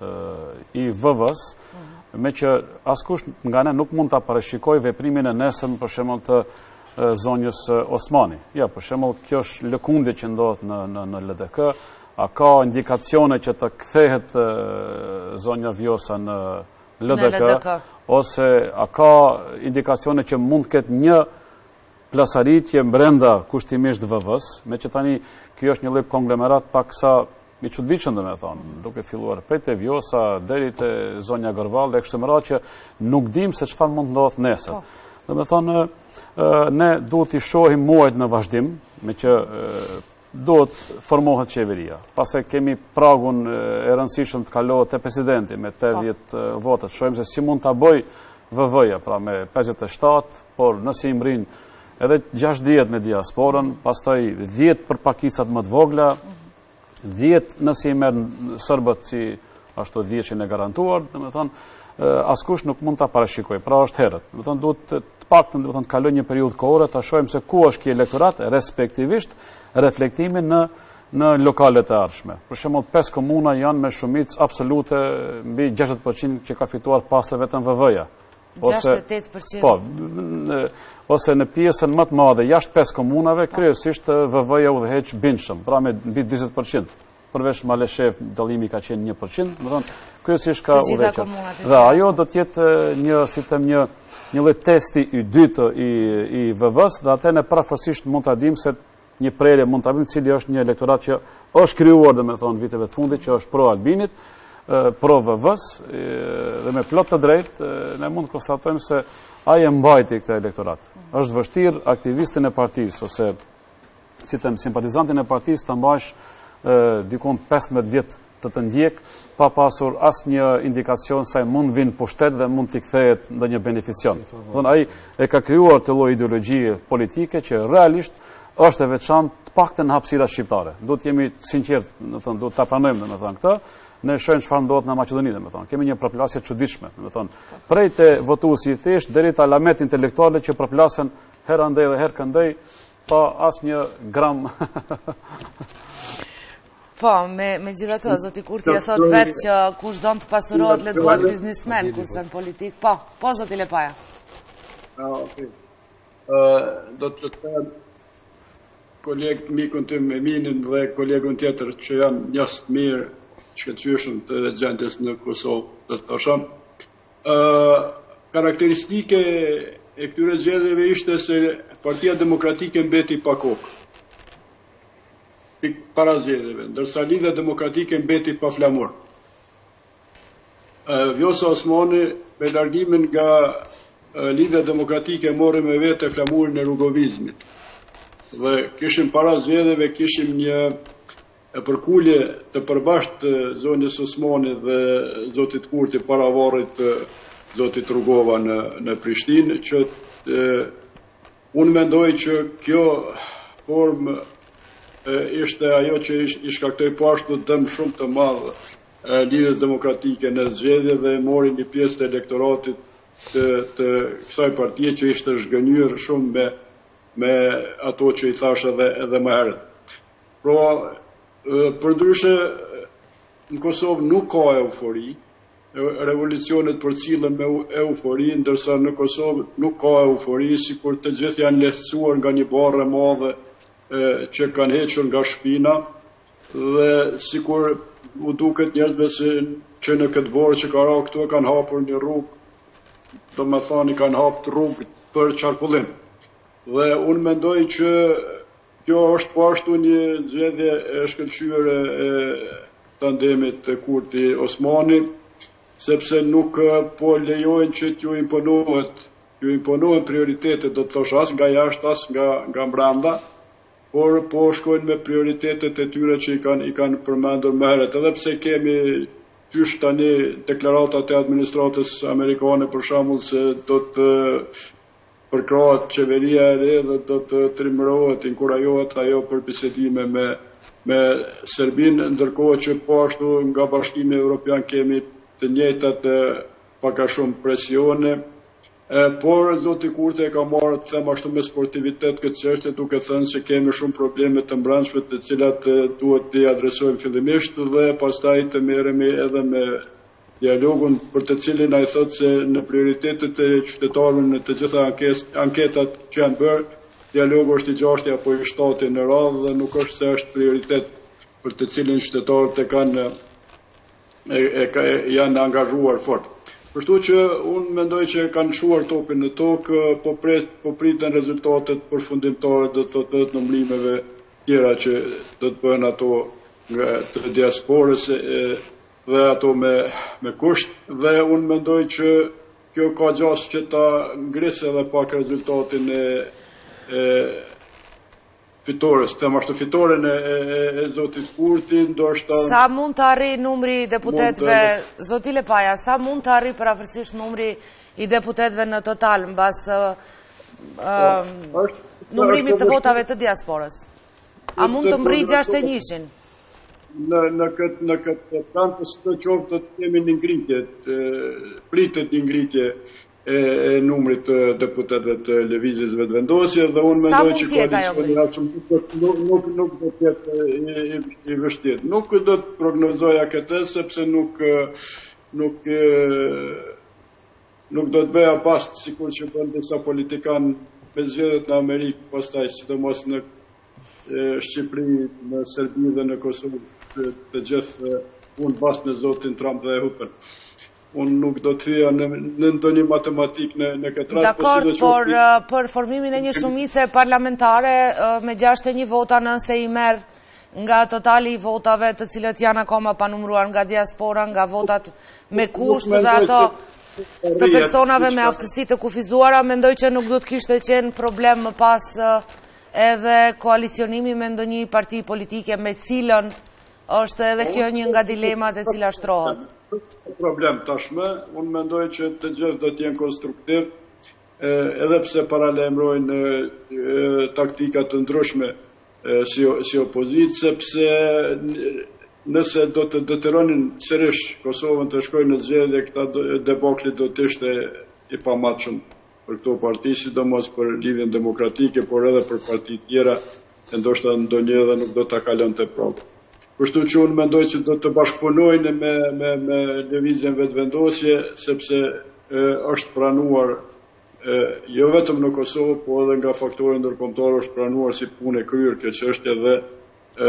i V V-s, me që askush nga ne nuk mund ta parashikojë veprimin e nesëm për shembull të zonjës Osmani. Ja, për shembull, kjo është lëkundje që ndodh në në në L D K. A ka indikacione që të kthehet zonja Vjosa në L D K, ose a ka indikacione që mund të ketë një plasaritje brenda kushtimisht V V-s, me që tani kjo është një lloj konglomerat paksa i çuditshëm, domethënë, duke filluar prej te Vjosa deri te zonja Gërvall dhe kështu me radhë, që nuk dim se çfarë mund të ndodhë nesër. Domethënë, ne duhet i shohim muajt në vazhdim, me që duhet formohet qeveria. Pase kemi pragun e rëndësishëm të kalohet te presidenti me tetëdhjetë votat. Shohim se si mund ta bëj V V-ja, pra me pesëdhjetë e shtatë, por nëse i mbrin edhe gjashtëdhjetë me diasporën, pastaj dhjetë për pakicat më të vogla, dhjetë nëse i merr serbët si ashtu dhjetëshin e garantuar, domethënë askush nuk mund ta parashikojë. Pra është herët. Domethënë duhet të paktën, domethënë të kaloj një periudhë kohore, ta shohim se ku është ky elektorat, respektivisht reflektimin në në lokalet e ardhshme. Për shembull, pesë komuna janë me shumicë absolute mbi gjashtëdhjetë përqind që ka fituar pastaj vetëm V V-ja. gjashtëdhjetë e tetë përqind. Po, ose në pjesën më të madhe jashtë pesë komunave, kryesisht V V-ja udhëheq bindshëm, pra me mbi njëzet përqind. Përveç Maleshev dallimi ka qenë një përqind, do të thonë kryesisht ka udhëhequr. Dhe ajo do të jetë një, si them, një një lloj testi i dytë i i V V-s, dhe atë ne parafosisht mund ta dimë se një prerje mund ta bëjmë cili është një elektorat që është krijuar, domethënë viteve të fundit, që është pro Albinit, pro V V-s, dhe me plot të drejtë ne mund të konstatojmë se ai e mbajti këtë elektorat. Është vështirë aktivistin e partisë ose si them simpatizantin e partisë ta mbash dikon pesëmbëdhjetë vjet të të ndjek pa pasur asnjë indikacion se mund vinë pushtet dhe mund t'i kthehet ndonjë beneficion. Domethënë ai e ka krijuar të lloj ideologjie politike që realisht është e veçantë të paktën në hapësirat shqiptare. Duhet të jemi sinqert, domethënë duhet ta pranojmë domethënë këtë. Ne shohim çfarë ndodhet në Maqedoni, domethënë. Kemi një proplasje të çuditshme, domethënë. Prej te votuesi i thjesht deri te alamet intelektuale që proplasen herë andej dhe herë këndej pa asnjë gram. Po, me, me gjithatë, zoti Kurti e thot vetë që kush don të pasurohet le të bëhet biznesmen, kurse në politik. Po, po zoti Lepaja. Okay. Do të them kolegë mikun tim Eminin dhe kolegun tjetër që janë njerëz të mirë, shkëlqyeshëm të gjendjes në Kosovë, do të thosha. Karakteristike e këtyre zgjedhjeve ishte se Partia Demokratike mbeti pa kokë para zgjedhjeve, ndërsa Lidhja Demokratike mbeti pa flamur. Vjosa Osmani me largimin nga Lidhja Demokratike mori me vete flamurin e rrugovizmit. Dhe kishim para zgjedhjeve kishim një përkulje të përbashkët të zonjës Osmani dhe zotit Kurti para varrit të zotit Rugova në në Prishtinë, që e, unë mendoj që kjo formë ishte ajo që i shkaktoi pashtu dëm shumë të madh Lidhjes Demokratike në zgjedhje dhe mori një pjesë të elektoratit të, të kësaj partie që ishte zhgënjur shumë me, me ato që i thash edhe, edhe më herët. Pra, përdryshe në Kosovë nuk ka eufori, revolucionet përcillen me eufori, ndërsa në Kosovë nuk ka eufori, sikur të gjithë janë lehtësuar nga një barre madhe që kanë hequr nga shpina, dhe sikur u duket njerëzve se që në këtë vorë që ka ra këtu kanë hapur një rrugë, do me thani kanë hapur rrugë për qarkullim. Dhe unë mendoj që kjo është po ashtu një zgjedhje e shkëlqyer e tandemit të Kurti Osmani, sepse nuk po lejojnë që t'ju imponohet, t'ju imponohen prioritetet, do të thosh as nga jashtë, as nga, nga brenda, por po shkojnë me prioritetet e tyre që i kanë, i kanë përmendur më herët. Edhe pse kemi qysh tani deklaratat e administratës amerikane për shembull se do të përkrahet qeveria e re dhe do të trimërohet, inkurajohet ajo për bisedime me me Serbinë, ndërkohë që po ashtu nga Bashkimi Evropian kemi të njëjtat pak a shumë presione. E, por zoti Kurti e ka marrë të them ashtu me sportivitet këtë çështje, duke thënë se kemi shumë probleme të mbrëmshme të cilat duhet të adresojmë fillimisht dhe pastaj të merremi edhe me dialogun për të cilin ai thotë se në prioritetet e qytetarëve në të gjitha anketat që janë bërë, dialogu është i gjashti apo i shtati në radhë dhe nuk është se është prioritet për të cilin qytetarët e kanë e, e, e, janë angazhuar fort. Kështu që unë mendoj që kanë shuar topin në tokë, po, pret, po pritën rezultatet përfundimtare do të thotë të numërimeve tjera që do të bëhen ato nga të diasporës e, dhe ato me, me kusht. Dhe unë mendoj që kjo ka gjasë që ta ngrisë edhe pak rezultatin e, e fitores, të ashtu fitoren e, e, e zotit Kurti, ndoshta... Sa mund të arri numri i deputetve, të... zoti Lepaja, sa mund të arri parafërsisht numri i deputetve në total, në basë uh, uh, numrimit të votave të diasporës? A mund të mbri gjashtë e njëshin? Në, në këtë në këtë kantës të qovë të kemi një ngritje, pritet një ngritje e, e numrit të deputetëve të lëvizjes vetëvendosje dhe unë mendoj që koalicioni nuk nuk nuk do të jetë i, i vështirë. Nuk do të prognozoja këtë sepse nuk nuk nuk do të bëja past sikur që bën disa politikan me zgjedhjet në Amerikë, pastaj sidomos në Shqipëri, në Serbi dhe në Kosovë, të, të gjithë unë pas në zotin Trump dhe Hooper. Unë nuk do të hyja në, në ndonjë matematik në, në këtë rast. Dakor, por uh, për formimin e një shumice parlamentare uh, me gjashtë e një vota nëse i merë nga totali i votave të cilët janë akoma panumruar nga diaspora, nga votat me kusht dhe ato të personave me aftësi të kufizuara, mendoj që nuk do të kishte qenë problem më pas uh, edhe koalicionimi me ndonjë parti politike me cilën është edhe kjo një nga dilemat e cila shtrohet. Problem tashmë, unë mendoj që të gjithë do të jenë konstruktiv, edhe pse paralajmërojnë taktika të ndryshme si, si opozitë, sepse nëse do të detyronin sërish Kosovën të shkojnë në zgjedhje, këta debakli do të ishte i pamatshëm për këto parti, sidomos për Lidhjen Demokratike, por edhe për parti tjera, e ndoshta ndonjë edhe nuk do ta kalonte prapë. Kështu që unë mendoj që do të bashkëpunojnë me, me, me lëvizjen vetëvendosje, sepse e, është pranuar, e, jo vetëm në Kosovë, po edhe nga faktorë ndërkombëtar është pranuar si punë e kryer kjo çështje dhe e,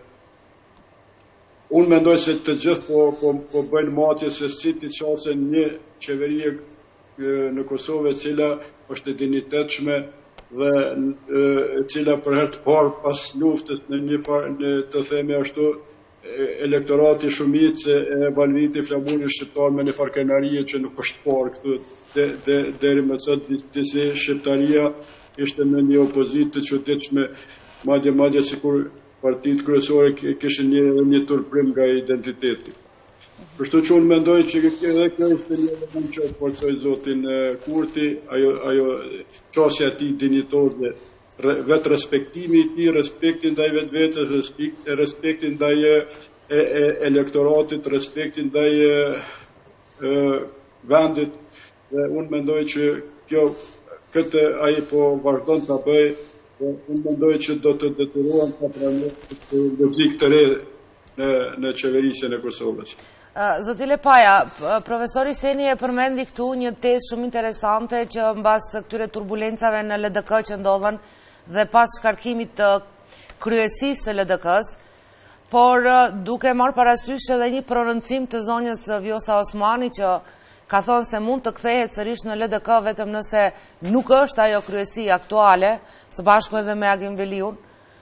unë mendoj se të gjithë po, po, po bëjnë matje se si të qasen një qeveri e, në Kosovë e cila është e dinjitetshme dhe e cila për herë të parë pas luftës në një par, në të themi ashtu elektorati shumicë e Valviti Flamurit shqiptar me një farkenarie që nuk është parë këtu de, de, deri më sot disi shqiptaria ishte në një opozitë të çuditshme, madje madje sikur partitë kryesore kishin një një turprim nga identiteti. Kështu që unë mendoj që edhe kjo është një element që forcoj zotin Kurti, ajo, ajo qasja ti dinjitore, vetë respektimi i tij, respekti ndaj vetë vetës, respekt, respekti ndaj e, e, elektoratit, respekti ndaj e, e, vendit, dhe unë mendoj që kjo, këtë ai po vazhdon të bëj, dhe unë mendoj që do të detyrohen të pranojnë të logik të re në, në qeverisjen e Kosovës. Zoti Lepaja, profesori Seni e përmendi këtu një tezë shumë interesante që mbas këtyre turbulencave në L D K që ndodhen dhe pas shkarkimit të kryesisë së L D K-s, Por duke marrë parasysh edhe një prononcim të zonjës Vjosa Osmani që ka thonë se mund të kthehet sërish në L D K vetëm nëse nuk është ajo kryesi aktuale, së bashku edhe me Agim Veliun.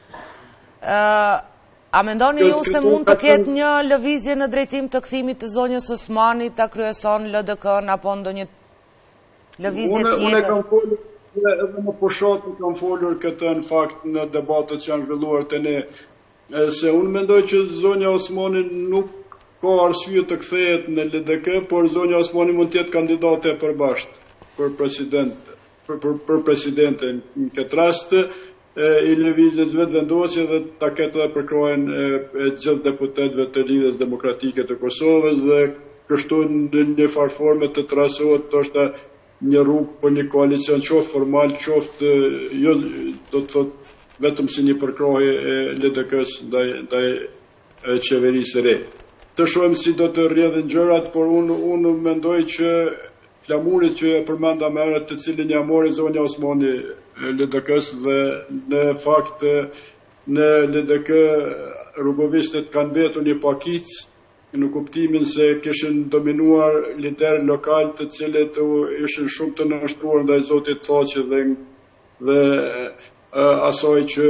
A mendoni ju se mund të ketë një lëvizje në drejtim të kthimit të zonjës Osmani ta kryeson L D K-n apo ndonjë lëvizje tjetër? Unë kam folur edhe më poshotë kam folur këtë në fakt në debatët që janë zhvilluar të ne, se unë mendoj që zonja Osmani nuk ka arsye të kthehet në L D K, por zonja Osmani mund të jetë kandidate e përbashkët për president, për, për, për presidente në këtë rast, i lëvizjes vetë vendosje dhe ta ketë dhe përkrojen e gjithë deputetëve të Lidhjes Demokratike të Kosovës dhe kështu në një farforme të trasohet të është një rrugë për një koalicion qoftë formal, qoftë jo do të thotë vetëm si një përkroje e L D K-s ndaj ndaj qeverisë së re. Të shohim si do të rrjedhin gjërat, por unë unë mendoj që flamurit që e përmenda më herët, të cilin ja mori zonja Osmani L D K-s dhe në fakt në L D K rrugovistët kanë vetur një pakicë në kuptimin se kishin dominuar lider lokal të cilët ishin shumë të nështruar ndaj zotit Thaçi dhe dhe asaj që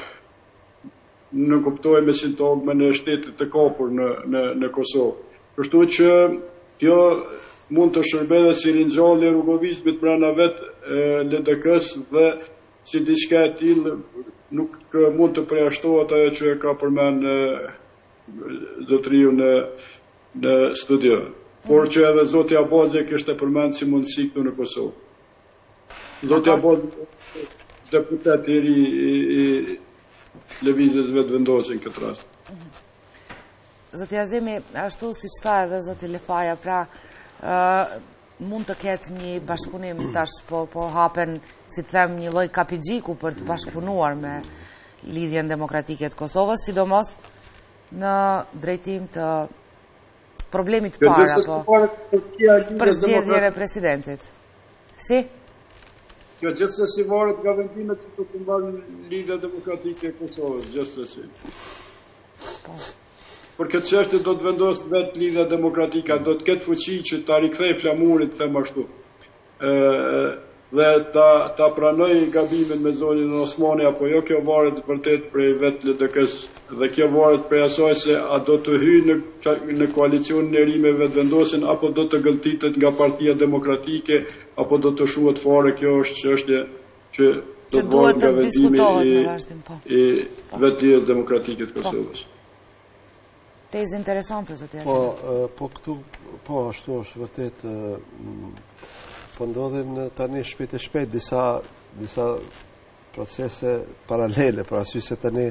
në kuptoj me sintagmën e shtetit të kapur në, në, në Kosovë. Kështu që kjo mund të shërbejë si ringjallje e rrugovizmit brenda vetë L D K-s dhe si diçka e tillë nuk mund të përjashtohet ajo që e ka përmend zotriu në, në studio. Por që edhe zoti Abazi kishte përmend si mundësi këtu në Kosovë. Zoti Abazi deputet i ri i lëvizjes vetë vendosin këtë rast. Zoti Azemi, ashtu si që tha edhe zoti Lefaja, pra uh, mund të ketë një bashkëpunim tash, po, po hapen, si të them, një lloj kapigjiku për të bashkëpunuar me Lidhjen Demokratike të Kosovës, sidomos në drejtim të problemit të parë, apo për zgjedhjen e presidentit. Si? Kjo gjithsesi varet nga vendimet që do të marrë Lidhja Demokratike e Kosovës, gjithsesi. Po. Për këtë çështje do të vendos vetë Lidhja Demokratike, do të ketë fuqi që ta rikthej flamurit, them ashtu. Ë dhe ta ta pranoj gabimin me zonjën Osmani apo jo, kjo varet vërtet prej vetë L D K-s dhe kjo varet prej asaj se a do të hyjë në në koalicionin e ri me vetëvendosin apo do të gëlltitet nga Partia Demokratike apo do të shuhet fare. Kjo është çështje që do të duhet të diskutohet në vazhdim, po. I vetë Lidhjes Demokratike të Kosovës. Tezë interesante zoti. Po, po këtu po ashtu është vërtet po ndodhin tani shpejt e shpejt disa disa procese paralele, për arsye se tani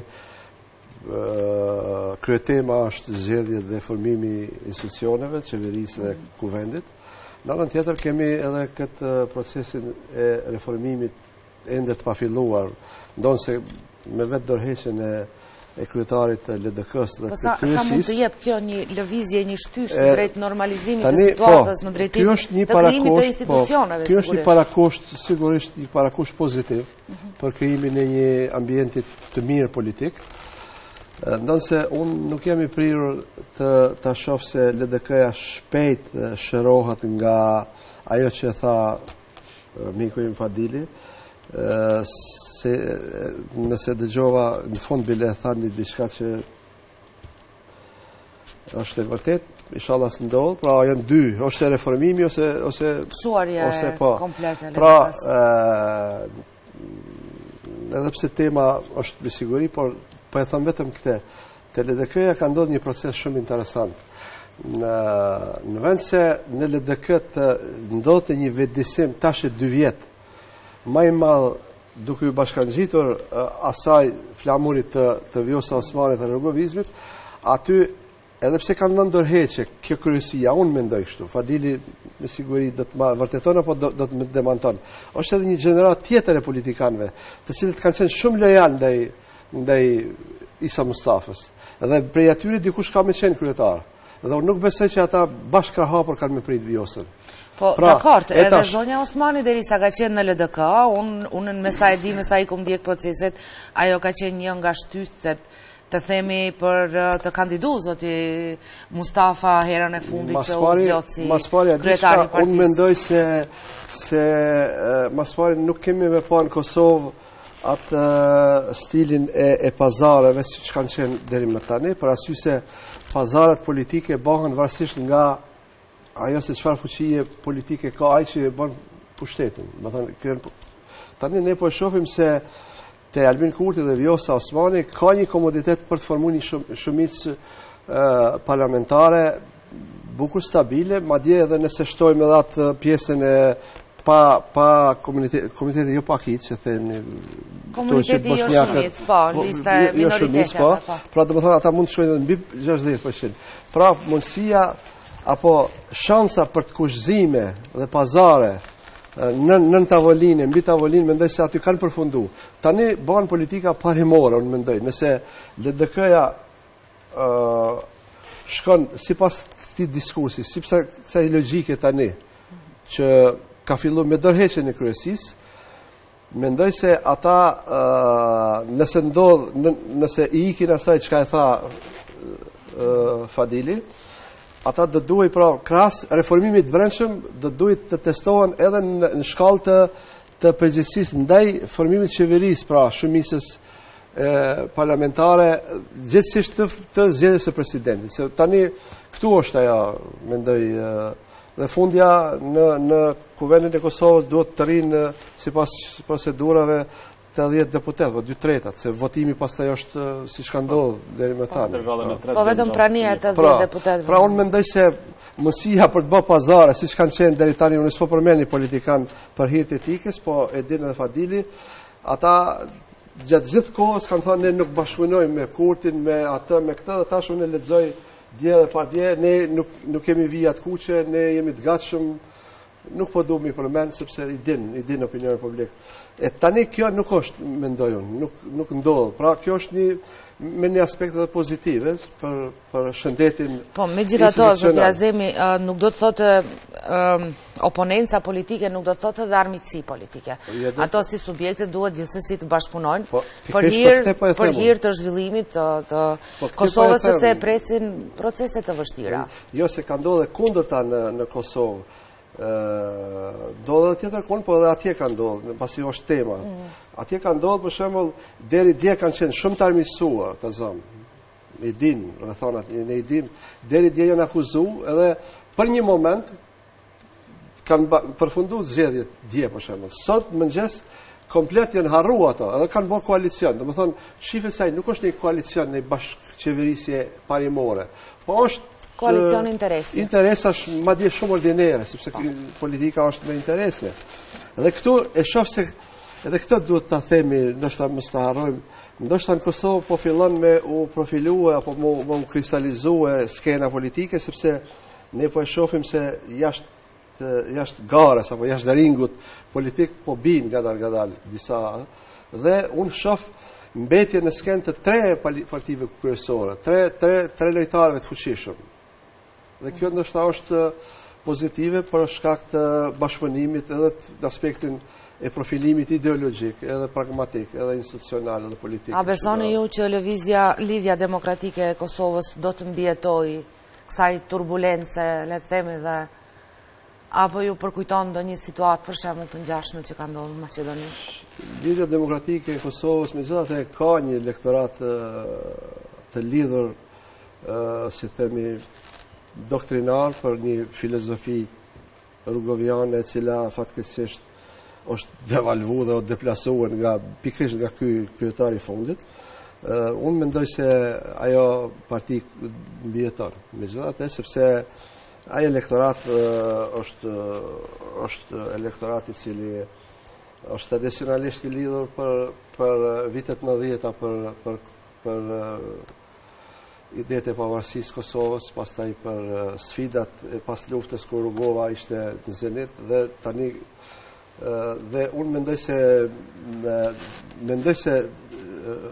kryetema është zgjedhja dhe formimi i institucioneve, qeverisë dhe kuvendit. Në anën tjetër kemi edhe këtë procesin e reformimit ende të pafilluar, ndonse me vetë dorëheqjen e e kryetarit të L D K-s dhe po të sa, kryesis. sa mund të jep kjo një lëvizje, një shtysë drejt normalizimit të situatës po, në drejtim të krijimit të institucioneve? Kjo është një parakusht, sigurisht një parakusht pozitiv uh -huh. për krijimin e një ambienti të mirë politik. Ndonse unë nuk jam i prirur të ta shoh se L D K-ja shpejt shërohet nga ajo që tha miku im Fadili, se nëse dëgjova në fund bile thani diçka që është e vërtet, inshallah së ndodh, pra janë dy, është reformimi ose ose psuarja ose po. Komplete. Pra ë edhe pse tema është me siguri, por po e them vetëm këtë. Te L D K-ja ka ndodhur një proces shumë interesant. Në në vend se në L D K të ndodhte një vetëdijsim tash e dy vjet, më i madh duke u bashkangjitur uh, asaj flamurit të, të Vjosa Osmanit dhe rrugovizmit, aty edhe pse kanë ndonjë dorëheqje kjo kryesia, unë mendoj kështu, Fadili me siguri do të vërteton apo do, do të më demanton. Është edhe një gjenerat tjetër e politikanëve, të cilët kanë qenë shumë lojal ndaj ndaj Isa Mustafës. Edhe prej atyre dikush ka me qenë kryetar. Dhe unë nuk besoj që ata bashkë hapur kanë me prit Vjosën. Po, pra, dakord, edhe tash, zonja Osmani derisa ka qenë në L D K, unë unë me sa e di, me sa i kom ndjek proceset, ajo ka qenë një nga shtyset të themi për të kandidu zoti Mustafa herën e fundit që u zgjot si kryetari i partisë. Unë mendoj se se mas pari nuk kemi me pa në Kosovë atë stilin e, e pazareve si që kanë qenë deri më tani, për arsye se pazaret politike bëhen varësisht nga ajo se çfarë fuqie politike ka ai që bën pushtetin. Do thënë, tani ne po shohim se te Albin Kurti dhe Vjosa Osmani ka një komoditet për të formuar një shum, shumicë parlamentare bukur stabile, madje edhe nëse shtojmë edhe atë pjesën e pa pa komuniteti komuniteti jo pakit, që themi komuniteti jo shumic, po, lista e minoriteteve, po. Pra domethënë ata mund të shkojnë mbi gjashtëdhjetë përqind. Pra mundësia apo shansa për të kushëzime dhe pazare në në tavolinë, mbi tavolinë, mendoj se aty kanë përfundu. Tani bën politika parimore, unë mendoj, nëse L D K-ja ë shkon sipas këtij diskursi, sipas kësaj logjike tani që ka filluar me dorëheqjen e kryesisë, mendoj se ata uh, nëse ndodh nëse i ikin asaj çka e tha uh, Fadili, ata do duhet pra krahas reformimit të brendshëm do duhet të testohen edhe në, në shkallë të të përgjegjësisë ndaj formimit të qeverisë, pra shumicës e, parlamentare, gjithsesi të, të zgjedhjes së presidentit. Se tani këtu është ajo, mendoj, e, dhe fundja në në Kuvendin e Kosovës duhet të rinë sipas procedurave të dhjetë deputet, dy tretat, se votimi pastaj është siç ka ndodhur deri më tani. Po vetëm prania e të dhjetë deputetëve. Pra unë mendoj se mësia për të bërë pazare, siç kanë qenë deri tani, unë s'po përmend një politikan për hir të etikës, po e din edhe Fadili, ata gjatë gjithë kohës kanë thënë ne nuk bashkëpunojmë me Kurtin, me atë, me këtë, dhe tash unë lexoj dje dhe par dje, ne nuk, nuk kemi vijat kuqe, ne jemi të gatshëm, nuk po du mi përmend, sepse i din, i din opinionin publik. E tani kjo nuk është, mendoj unë, nuk, nuk ndodh. Pra kjo është një, me një aspekt edhe pozitive për, për shëndetin. Po, me gjitha to, zoti Azemi, uh, nuk do të thotë uh, oponenca politike, nuk do të thotë edhe armiqësi politike. Ja, ato si subjekte duhet gjithsesi të bashkëpunojnë po, për hir për, për hir të zhvillimit të, të po, Kosovës, sepse e presin procese të vështira. Jo, se ka ndodhe kundërta në, në Kosovë. Uh, do dhe tjetër konë, po edhe atje ka ndodhë, pasi është tema. Mm. Atje ka ndodhë, për shembull, deri dje kanë qenë shumë të armiqësuar, të zëmë. I din, rrethonat, ne i dim, deri dje janë akuzuar, edhe për një moment kanë përfunduar zgjedhjet dje, për shembull. Sot mëngjes komplet janë harruar ato, edhe kanë bërë koalicion. Domethënë, shife saj nuk është një koalicion, një bashkëqeverisje parimore, po është koalicion interesi. Interesa është madje shumë ordinere, sepse oh. politika është me interese. Dhe këtu e shoh se edhe këtë duhet ta themi, ndoshta mos ta harrojmë, ndoshta në Kosovë po fillon me u profilue apo me u kristalizue skena politike, sepse ne po e shohim se jashtë jashtë garës apo jashtë ringut politik po bin ngadal ngadal disa, dhe unë shoh mbetje në skenë të tre partive kryesore, tre tre tre lojtarëve të fuqishëm. Dhe kjo ndoshta është pozitive për shkak të bashkëpunimit edhe në aspektin e profilimit ideologjik, edhe pragmatik, edhe institucional, edhe politik. A besoni ju që lëvizja lidhja demokratike e Kosovës do të mbijetojë kësaj turbulence, le të themi, dhe apo ju përkujton ndonjë situatë për shembull të ngjashme që ka ndodhur në Maqedoni? Lidhja demokratike e Kosovës megjithatë ka një elektorat të lidhur, si themi, doktrinar për një filozofi rrugoviane e cila fatkeqësisht është devalvuar dhe o deplasuar nga pikërisht nga ky kryetari i fundit. Uh, unë mendoj se ajo parti mbijeton, megjithatë, sepse ai elektorat uh, është është elektorat i cili është tradicionalisht i lidhur për për vitet nëntëdhjetë për për për uh, idetë e pavarësisë Kosovës, pastaj për uh, sfidat e pas luftës kur Rugova ishte në zenit, dhe tani uh, dhe unë mendoj se uh, mendoj se uh,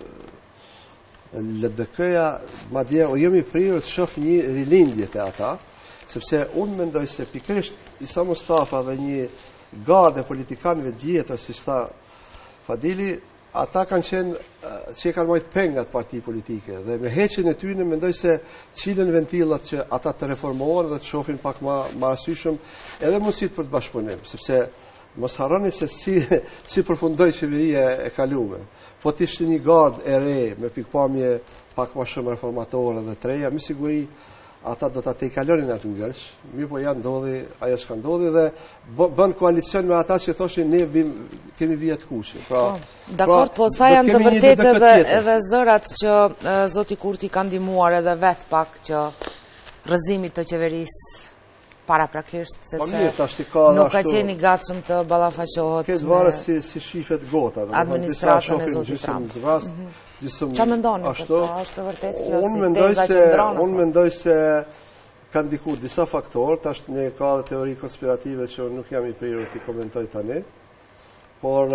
L D K-ja madje o jemi prirur të shoh një rilindje te ata, sepse unë mendoj se pikërisht Isa Mustafa dhe një gardë politikanëve djetër, si tha Fadili, ata kanë qenë që kanë marrë pengat parti politike dhe me heqjen e tyre mendoj se çilën ventillat që ata të reformohen dhe të shohin pak më më arsyeshëm edhe mundësitë për të bashkëpunim, sepse mos harroni se si si përfundoi qeveria e kaluar. Po të ishte një gardë e re me pikpamje pak më shumë reformatore dhe treja, me siguri ata do ta tejkalonin atë ngërç, mirë po ja ndodhi ajo që ndodhi dhe bën koalicion me ata që thoshin ne vim, kemi vija të kuqe. Pra, dakord, po sa janë të vërtetë edhe edhe zërat që e, zoti Kurti ka ndihmuar edhe vet pak që rrëzimit të qeverisë paraprakisht, sepse nuk ka qenë i gatshëm të ballafaqohet. Këtë varet si si shifet gota, administratën e zotit Trump. Qa mendoni për to? Është vërtet kjo si teza që ndronë? Unë mendoj se ka ndiku disa faktorë, tash ne ka dhe teori konspirative që nuk jam i prirur t'i komentoj tani, por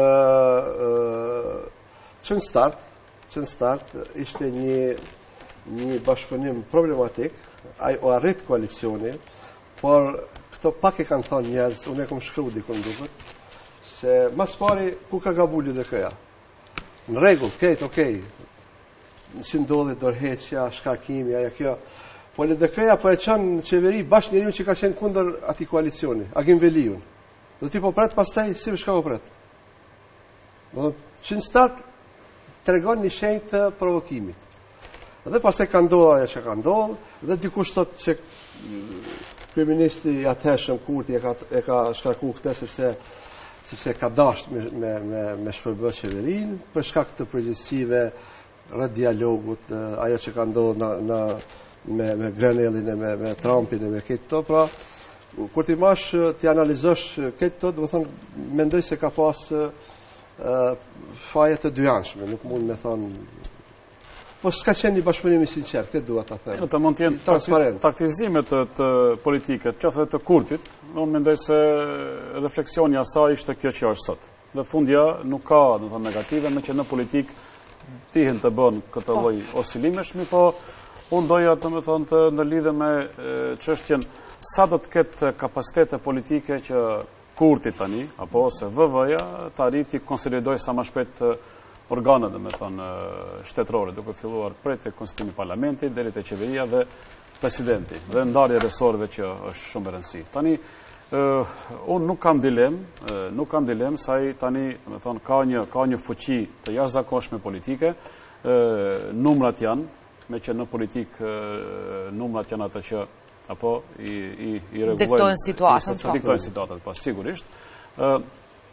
që në start, që në start ishte një një bashkëpunim problematik, ai o arrit koalicioni, por këto pak e kanë thonë njerëz, unë e kom shkru dikun duket, se mas pari ku ka gabulli dhe këja. Në regull, kejt, okej, si ndodhi dorëheqja, shkarkimi, aja kjo, po le dhe këja po e qanë në qeveri bashkë njeriu që ka qenë kundër ati koalicioni, Agim Veliun. Dhe ti po pret pastaj, si më shka po pret. Dhe që në start të regon një shenjë të provokimit. Dhe pastaj ka ndodhë aja që ka ndodhë, dhe dikush thot që kryeministri i atëhershëm Kurti e ka, e ka shkarku këtë sepse sepse ka dasht me, me, me, me shpërbë qeverinë, për shkak të përgjegjësive rreth dialogut, ajo që ka ndodhur në, në, me, me Grenellin e me, me Trumpin e me këtë to, pra, kur ti mash ti analizosh këtë to, do të thonë, mendoj se ka pas uh, faje të dyanshme, nuk mund me thonë. Po s'ka qenë një bashkëpunim i sinqert, këtë dua ta them. Të mund të jenë taktizime të, të politike, qoftë të Kurtit, unë mendoj se refleksioni i asaj ishte kjo që është sot. Dhe fundja nuk ka, do të thonë, negative, me që në politik tihen të bën këtë lloj osilimesh, mi po unë doja të më thonë të në lidhe me çështjen sa do të ketë kapacitete politike që Kurti tani, apo ose V V-ja, të arriti konsolidoj sa më shpejt organet, dhe me thonë, shtetërore, duke filluar prej të konstituimi parlamentit, deri te qeveria dhe presidenti, dhe ndarje resorëve që është shumë e rëndësishme. Tani, uh, unë nuk kam dilem, uh, nuk kam dilem, sa i tani, dhe me thonë, ka një, ka një fuqi të jashtëzakonshme politike, uh, numrat janë, me që në politik uh, numrat janë ato që, apo, i, i, i regulojnë... Diktojnë situatën. Diktojnë situatën, pas, sigurisht. Uh,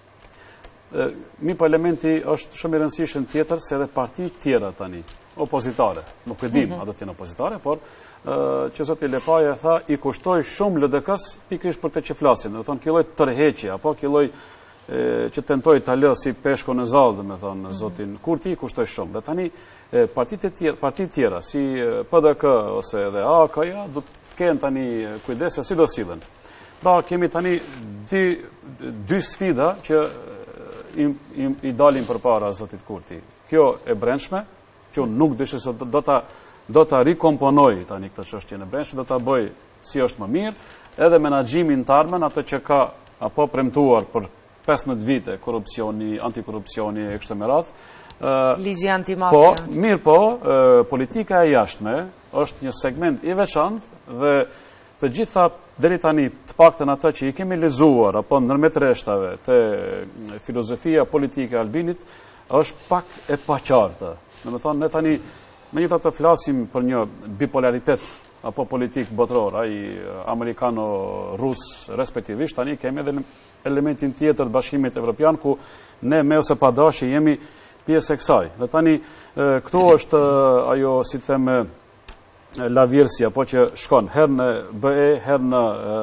Mi po elementi është shumë i rëndësishëm tjetër se edhe parti tjera tani, opozitare, nuk e dim, mm -hmm. a do t'jenë opozitare, por uh, që zoti Lepaja tha, i kushtoj shumë L D K-s pikërisht për të që flasin, dhe thonë, killoj tërheqje, apo killoj që tentoj të lë si peshko në zallë, dhe me thonë, mm -hmm. zotin Kurti, i kushtoj shumë. Dhe tani, e, partit e tjera, partit tjera, si P D K ose edhe A K-ja, du të kenë tani kujdese si do sillen. Pra, kemi tani dy, dy sfida që I, i, i dalin për para zotit Kurti. Kjo e brendshme, që unë nuk dëshë se do ta, do ta rikomponoj tani këtë çështje e brendshme, do ta bëj si është më mirë, edhe menaxhimin të ardhmen, atë që ka apo premtuar për pesëmbëdhjetë vite, korrupsioni, antikorrupsioni e kështu me radhë. Ligji antimafia. Po, mirë po, e, politika e jashtme është një segment i veçantë dhe të gjitha deri tani të paktën ato që i kemi lexuar apo ndërmjet rreshtave te filozofia politike e Albinit është pak e paqartë. Domethënë ne tani megjithatë të flasim për një bipolaritet apo politik botror, ai amerikano-rus respektivisht, tani kemi edhe elementin tjetër të Bashkimit Evropian ku ne me ose pa dashje jemi pjesë e kësaj. Dhe tani këtu është ajo, si të them, lavjerësia, po që shkon herë në B E, herë në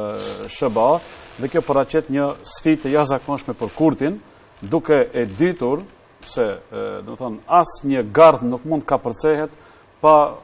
S B A, dhe kjo paraqet një sfidë të jashtëzakonshme për Kurtin, duke e ditur se, do të thonë, asnjë gardh nuk mund ka përcehet pa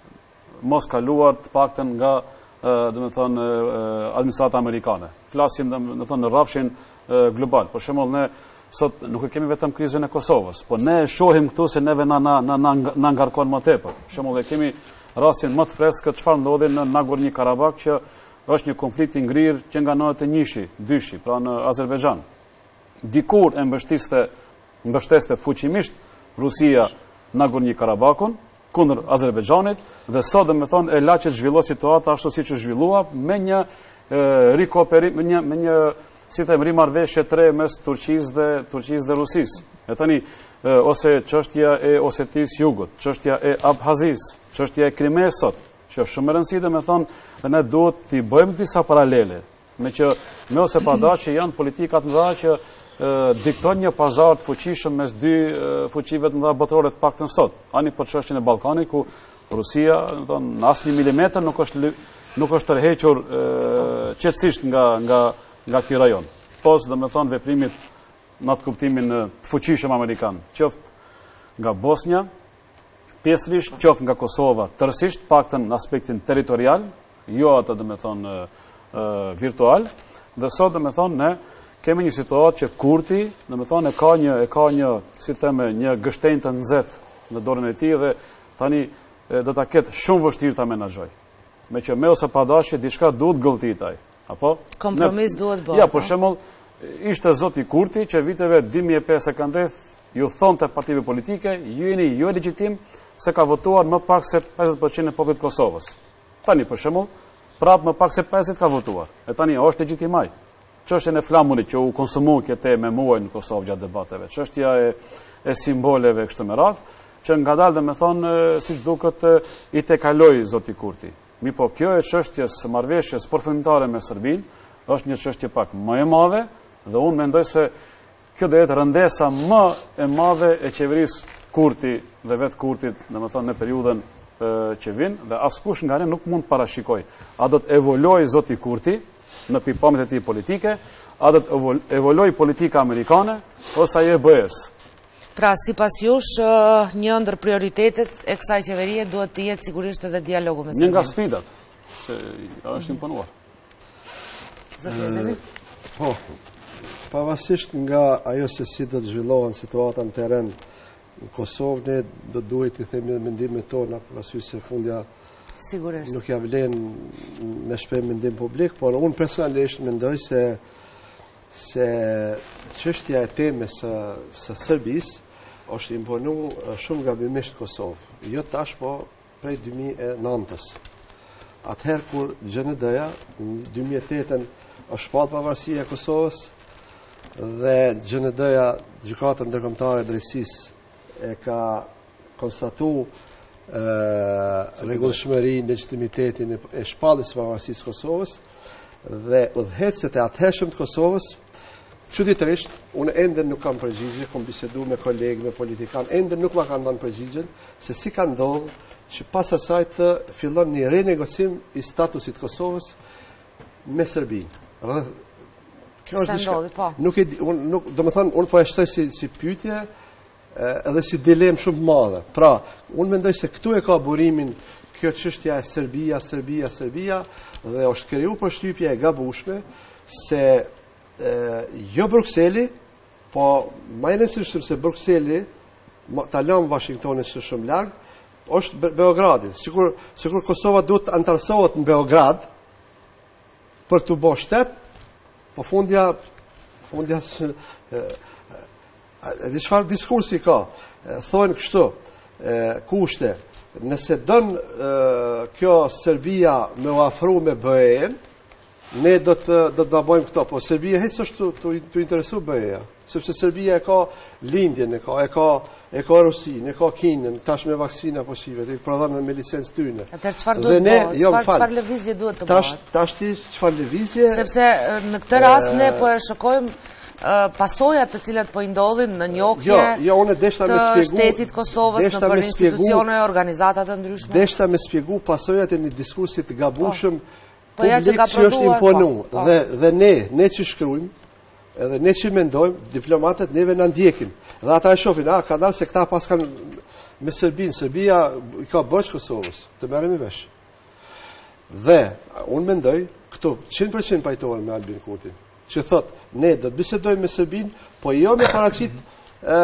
mos kaluar të paktën nga, do të thonë, administrata amerikane. Flasim, do të thonë, në rrafshin global. Për shembull, ne sot nuk e kemi vetëm krizën e Kosovës, po ne e shohim këtu se neve na na na, na ngarkon më tepër. Për shembull, e kemi rastin më të freskët çfarë ndodhi në Nagorni Karabakh, që është një konflikt i ngrirë që nga anët e njëshi, dyshi, pra në Azerbajxhan. Dikur e mbështiste mbështeste fuqimisht Rusia Nagorni Karabakun, kundër Azerbajxhanit, dhe sot dhe me thonë e la që të zhvillohet situata ashtu si që zhvillua me një rikoperim, me një, me një si them, rimarrëveshje tre mes Turqisë dhe, Turqisë dhe Rusisë. E tani, ose çështja e Osetisë Jugut, çështja e Abhazisë, çështja e Krimeës sot, që është shumë e rëndësishme me thonë, dhe ne duhet t'i bëjmë disa paralele, me që me ose pa dashje janë politikat mëdha që dikton një pazar të fuqishëm mes dy fuqive të mëdha botërore të paktën sot. Ani për çështjen e Ballkanit ku Rusia, thonë, në asnjë milimetër nuk është nuk është tërhequr qetësisht nga nga nga ky rajon. Pos domethënë veprimit në atë kuptimin të fuqishëm amerikan, qoftë nga Bosnia, pjesërisht, qoftë nga Kosova, tërësisht paktën në aspektin territorial, jo atë domethënë virtual, dhe sot domethënë ne kemi një situatë që Kurti, domethënë e ka një e ka një, si theme, një gështenjë të nxehtë në dorën e tij dhe tani do ta ketë shumë vështirë ta menaxhoj. Me që me ose pa dashje diçka duhet gëlltitaj, apo? Kompromis duhet bërë. Ja, për shembull, ishte zoti Kurti që viteve dy mijë e pesë ka ndeth ju thonte partive politike, ju jeni jo legjitim se ka votuar më pak se pesëdhjetë përqind e popullit të Kosovës. Tani për shembull, prapë më pak se pesëdhjetë ka votuar. E tani është legjitimaj. Çështja e flamurit që u konsumoi këtë me muaj në Kosovë gjatë debateve. Çështja e e simboleve kështu me radhë, që ngadalë domethënë siç duket i tekaloi zoti Kurti. Mi po kjo e çështjes së marrëveshjes përfundimtare me Serbinë është një çështje pak më e madhe dhe unë mendoj se kjo do jetë rëndesa më e madhe e qeverisë Kurti dhe vetë Kurtit, domethënë në periudhën që vin, dhe askush nga ne nuk mund parashikoj. A do të evoluoj zoti Kurti në pikpamjet e tij politike, a do të evoluoj politika amerikane ose ajo e B E-s? Pra, sipas jush, një ndër prioritetet e kësaj qeverie duhet të jetë sigurisht edhe dialogu me Serbinë. Një nga sfidat që është imponuar. Zoti Ezeli? Po, pavarësisht nga ajo se si do të zhvillohen situata në terren në Kosovë, ne do duhet të themi mendimet tona, parasysh se fundja sigurisht nuk ja vlen me shpejt mendim publik, por unë personalisht mendoj se se çështja e temës së, së Serbisë është imponu shumë gabimisht Kosovë. Jo tash, po prej dy mijë e nëntës. Atëherë kur G N D-ja në dy mijë e tetën është shpallë pavarësia e Kosovës dhe G N D-ja, Gjykata Ndërkombëtare e Drejtësisë, e ka konstatuar rregullshmërinë, legitimitetin e shpalljes së pavarësisë së Kosovës dhe udhëhecët e atëhershëm të Kosovës. Çuditërisht, unë ende nuk kam përgjigje, kam biseduar me kolegë, me politikanë, ende nuk ma kanë dhënë përgjigjen se si ka ndodhur që pas asaj të fillon një renegocim i statusit Kosovës me Serbinë. Kjo është diçka. Nuk e unë nuk, domethënë, unë po e shtoj si si pyetje edhe si dilemë shumë madhe. Pra, unë mendoj se këtu e ka burimin kjo çështja e Serbia, Serbia, Serbia dhe është kriju përshtypja e gabueshme se e, jo Brukseli, po më e rëndësishme se Brukseli ta lëm Washingtonin së shumë larg, është Beogradi. Sikur sikur Kosova duhet të antarësohet në Beograd për të bërë shtet, po fundja fundja e, e çfarë diskursi ka? Thonë kështu, e, kushte, nëse don kjo Serbia me u afru me B E-n, ne do të do të bëjmë këto, po Serbia hiç s'është të, të interesu B E-ja, sepse Serbia e ka lindjen, e ka e ka e ka Rusinë, e ka Kinën, tash me vaksina posive, të prodhon me licencë tyne. Atëherë çfarë duhet të bëhet? Çfarë çfarë lëvizje duhet të bëhet? Tash tash ti çfarë lëvizje? Sepse në këtë rast ne po e shikojmë pasojat të cilat po i ndodhin në njohje jo, jo, unë deshta me të shtetit Kosovës në për institucione, organizata të ndryshme. Deshta me spjegu pasojat e një diskursi të gabueshëm publik që është imponuar. Dhe dhe ne, ne që shkruajmë, edhe ne që mendojmë, diplomatët neve na ndjekin. Dhe ata e shohin, a ka dalë se këta pas kanë me Serbinë, Serbia i ka bërë Kosovës, të merremi vesh. Dhe unë mendoj këtu njëqind përqind pajtohen me Albin Kurtin, që thot, ne do të bisedojmë me Serbinë, po jo me paraqit ë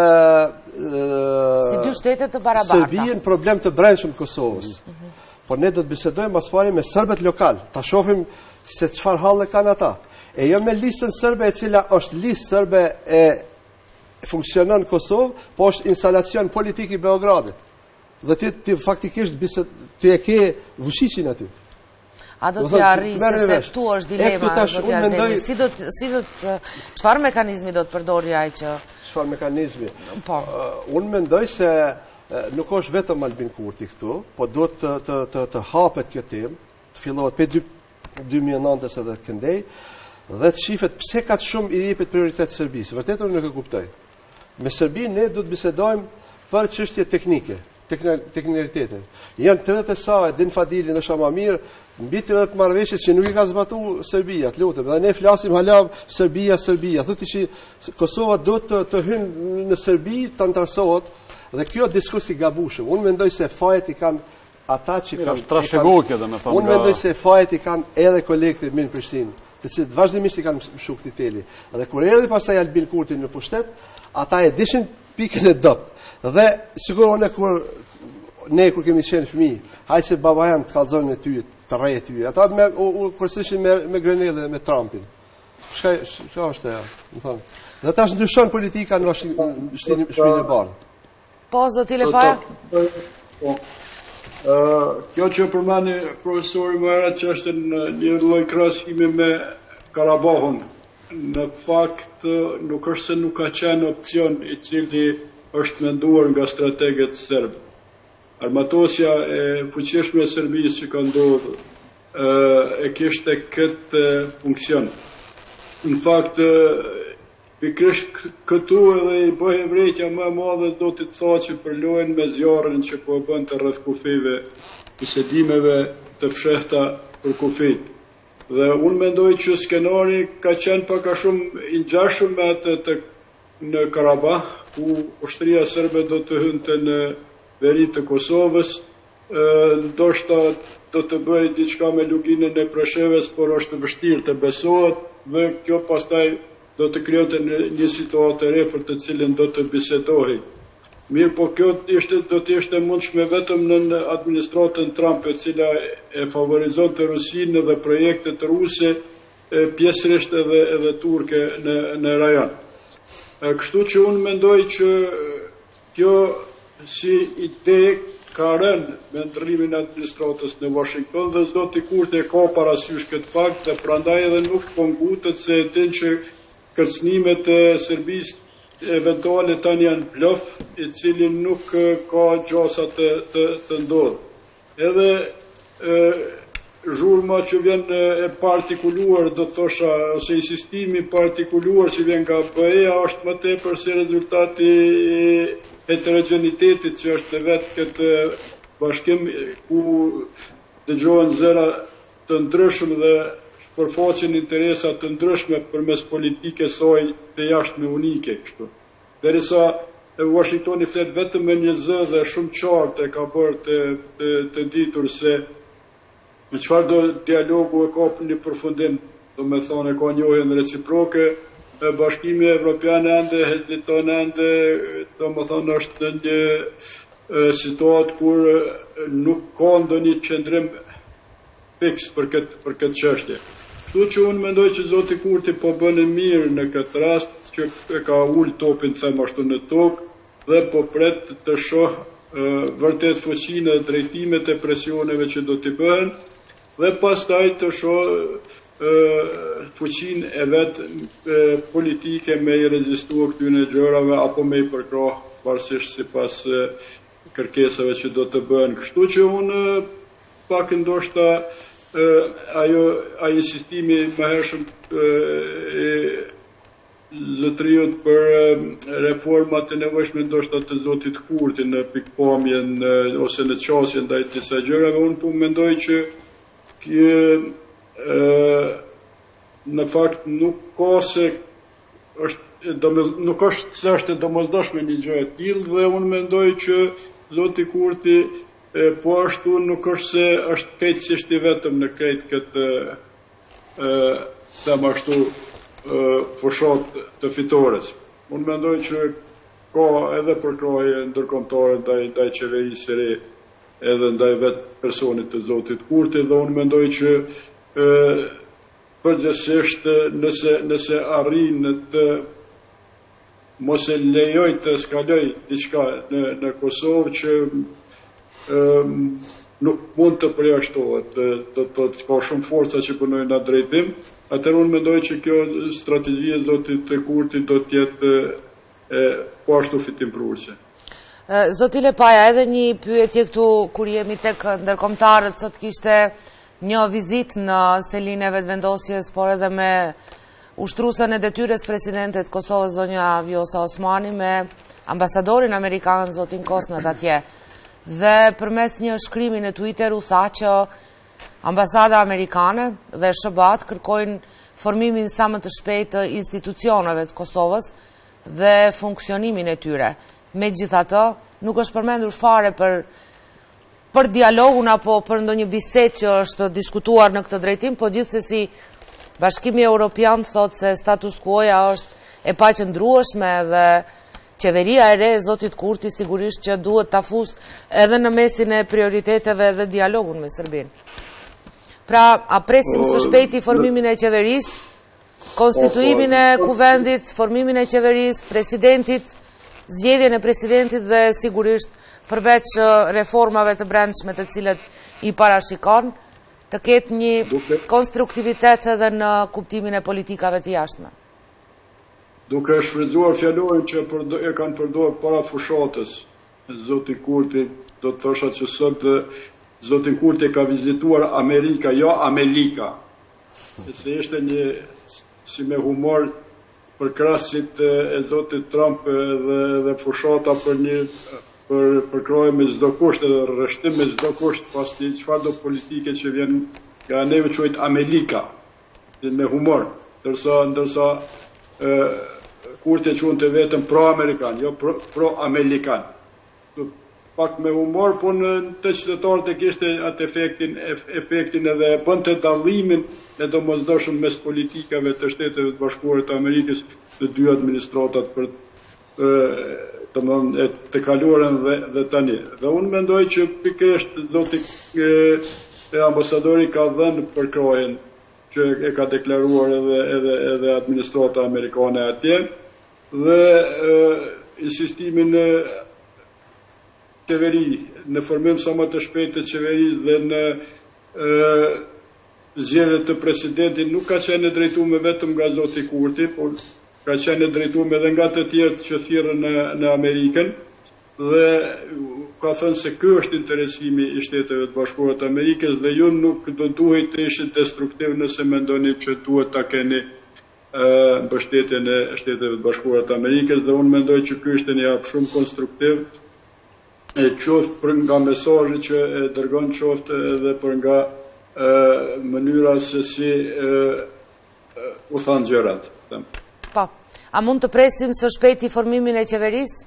si dy shtete të barabarta. Serbinë problem të brendshëm të Kosovës. Mm -hmm. Po ne do të bisedojmë mas pari me serbët lokal, ta shohim se çfarë halle kanë ata. E jo me listën serbe e cila është listë serbe e funksionon Kosovë, po është instalacion politik i Beogradit. Dhe ti, ti faktikisht biset, ti e ke vëshiqin aty. A do t'ja arri, sepse këtu është dilema, do t'ja zemi. Si do të, si do të, çfarë mekanizmi do të përdori ai që... Çfarë mekanizmi? Po. Unë mendoj se nuk është vetëm Albin Kurti këtu, po do të, të, të, të hapet kjo temë, të fillohet pe dy mijë e nëntës edhe këndej, dhe të shifet pse ka të shumë i jepet prioritet Serbisë. Vërtet unë nuk e kuptoj. Me Serbinë ne do të bisedojmë për çështje teknike, teknikalitete. Janë tridhjetë e sa, Din Fadili ndoshta më mirë, mbi tridhjetë marrëveshje që nuk i ka zbatuar Serbia, të lutem. Dhe ne flasim hala Serbia, Serbia. Thotë që Kosova do të, të hynë në Serbi, të antarësohet, dhe kjo diskusi gabushëm. Unë mendoj se fajet i kanë ata që kanë... Trashëgokje dhe me thonë nga... Unë mendoj se fajet i kanë edhe kolegët e minë Prishtinë, të cilët vazhdimisht i kanë mshuk titeli. Dhe kur erdhi pastaj Albin Kurti në pushtet, ata e dishin pikën e dopt. Dhe sigur unë kur ne kur kemi qenë fëmijë, hajde se baba jam të kallëzon me ty, të rrej ty. Ata me kur ishin me me Grenellën dhe me Trumpin. Çka çka është ajo, më thon. Dhe tash ndryshon politika në Shpinë e Bardhë. Po, zoti Lepaja? Po. Kjo që përmani profesori Mara që është në një lloj krahasimi me Karabahun, në fakt nuk është se nuk ka qenë opcion i cili është menduar nga strategët serb. Armatosja e fuqishme e Serbisë që ka ndodhur e kishte këtë funksion. Në fakt, pikërisht këtu edhe i bëhe vrejtja më e madhe do të thotë për lojën me zjarrin që po e bën të rreth kufive, bisedimeve të fshehta për kufit. Dhe unë mendoj që skenari ka qenë pak a shumë i ngjashëm me atë të në Karabah, ku ushtria serbe do të hynte në veri të Kosovës, ndoshta do të bëjë diçka me luginën e Preshevës, por është vështirë të besohet dhe kjo pastaj do të krijonte një situatë e re për të cilën do të bisedohej. Mirë, po kjo ishte, do të ishte mundshme vetëm në administratën Trump, e cila e favorizonte Rusinë dhe projektet ruse, pjesërisht edhe edhe turke në në rajon. Kështu që unë mendoj që kjo si ide ka rënë me ndryrimin e administratës në Washington dhe zoti Kurti e ka parasysh këtë fakt dhe prandaj edhe nuk po ngutet se e din që kërcënimet e Serbisë eventuale tani janë bluff, i cili nuk ka gjasa të, të, të ndodhë. Edhe e, zhurma që vjen e partikuluar, do të thosha, ose insistimi partikuluar që vjen nga B E-a është më tepër se rezultati i heterogenitetit që është në vetë këtë bashkim ku dëgjohen zëra të ndryshme dhe përfaqësin interesa të ndryshme përmes politike saj të jashtme unike kështu. Derisa Washingtoni flet vetëm me një zë dhe shumë qartë e ka bërë të, të, të ditur se në çfarë do dialogu e ka një përfundim, do me thonë e ka njohjen reciproke, Bashkimi Evropian ende heziton ende, do me thonë është në një situatë kur nuk ka ndonjë qëndrim fiks për këtë për këtë çështje. Kështu që unë mendoj që zoti Kurti po bën mirë në këtë rast që e ka ul topin them ashtu në tokë dhe po pret të shoh vërtet fuqinë dhe drejtimet e presioneve që do t'i bëhen dhe pastaj të shoh fuqinë e vet e, politike me i rezistuar këtyre gjërave apo me i përkrah pavarësisht sipas kërkesave që do të bëhen. Kështu që unë pak ndoshta Uh, ajo ai insistimi më hershëm e lëtriut për uh, reformat e nevojshme ndoshta të zotit Kurti në pikpamjen uh, ose në çështjen ndaj disa gjërave, unë po mendoj që kjo uh, në fakt nuk ka se është domos nuk është se është domosdoshme një gjë e tillë dhe unë mendoj që zoti Kurti E, po ashtu nuk është se është krejtësisht i vetëm në krejt këtë them ashtu fushat të fitores. Unë mendoj që ka edhe përkraje ndërkombëtare ndaj ndaj qeverisë së re, edhe ndaj vetë personit të zotit Kurti dhe unë mendoj që e, përgjithsisht nëse nëse arrin të mos e lejoj të eskaloj diçka në, në Kosovë që um, nuk mund të përjashtohet, të thotë ka shumë forca që punojnë në drejtim, atëherë unë mendoj që kjo strategji e zotit të Kurti do të jetë e po ashtu fitimprurëse. Zoti Lepaja, edhe një pyetje këtu kur jemi tek ndërkombëtarët, sot kishte një vizitë në Selinë e vetëvendosjes, por edhe me ushtrusën e detyrës presidentet Kosovës, zonja Vjosa Osmani, me ambasadorin amerikan, zotin Kosnat atje. Dhe përmes një shkrimi në Twitter u tha që ambasada amerikane dhe S B A-t kërkojnë formimin sa më të shpejtë të institucioneve të Kosovës dhe funksionimin e tyre. Megjithatë, nuk është përmendur fare për për dialogun apo për ndonjë bisedë që është diskutuar në këtë drejtim, po gjithsesi Bashkimi Evropian thotë se status quo-ja është e paqëndrueshme dhe qeveria e re e zotit Kurti sigurisht që duhet ta fusë edhe në mesin e prioriteteve dhe dialogun me Serbinë. Pra, a presim së shpejti formimin e qeverisë, konstituimin e kuvendit, formimin e qeverisë, presidentit, zgjedhjen e presidentit dhe sigurisht përveç reformave të brendshme të cilët i parashikon, të ketë një konstruktivitet edhe në kuptimin e politikave të jashtme. Duke shfrytzuar fjalorin që e kanë përdorur para fushatës, zoti Kurti, do të thosha që sot zoti Kurti ka vizituar Amerika, jo Amelika. Se ishte një, si me humor, për krasit e zotit Trump dhe, dhe fushata për një për përkrojë me çdo kusht edhe rreshtim me çdo kusht, pasi çfarë do politike që vjen nga neve quajt Amelika, me humor, ndërsa ndërsa ë Kurti quante vetëm pro-amerikan, jo pro-amerikan. Pro pak me humor, po në të qytetarët e kishte atë efektin, efektin edhe bënte dallimin e domosdoshëm mes politikave të Shteteve të Bashkuara të Amerikës në dy administratat për të, të, të kaluarën dhe, dhe tani. Dhe unë mendoj që pikërisht zoti e ambasadori ka dhënë përkrajen që e ka deklaruar edhe, edhe, edhe administrata amerikane atje, dhe e, insistimin në qeveri, në formim sa më të shpejtë të qeverisë dhe në zgjedhje të presidentit nuk ka qenë drejtuar vetëm nga zoti Kurti, por ka qenë drejtuar edhe nga të tjerë që thirrën në, në Amerikën, dhe ka thënë se ky është interesimi i Shteteve të Bashkuara të Amerikës dhe ju nuk do duhet të ishit destruktiv nëse mendoni që duhet ta keni mbështetjen e Shteteve të Bashkuara të Amerikës, dhe unë mendoj që ky është një hap shumë konstruktiv, e qoftë për nga mesazhi që e dërgon, qoftë edhe për nga e, mënyra se si e, e, u thanë gjërat. Po, a mund të presim së shpejti formimin e qeverisë?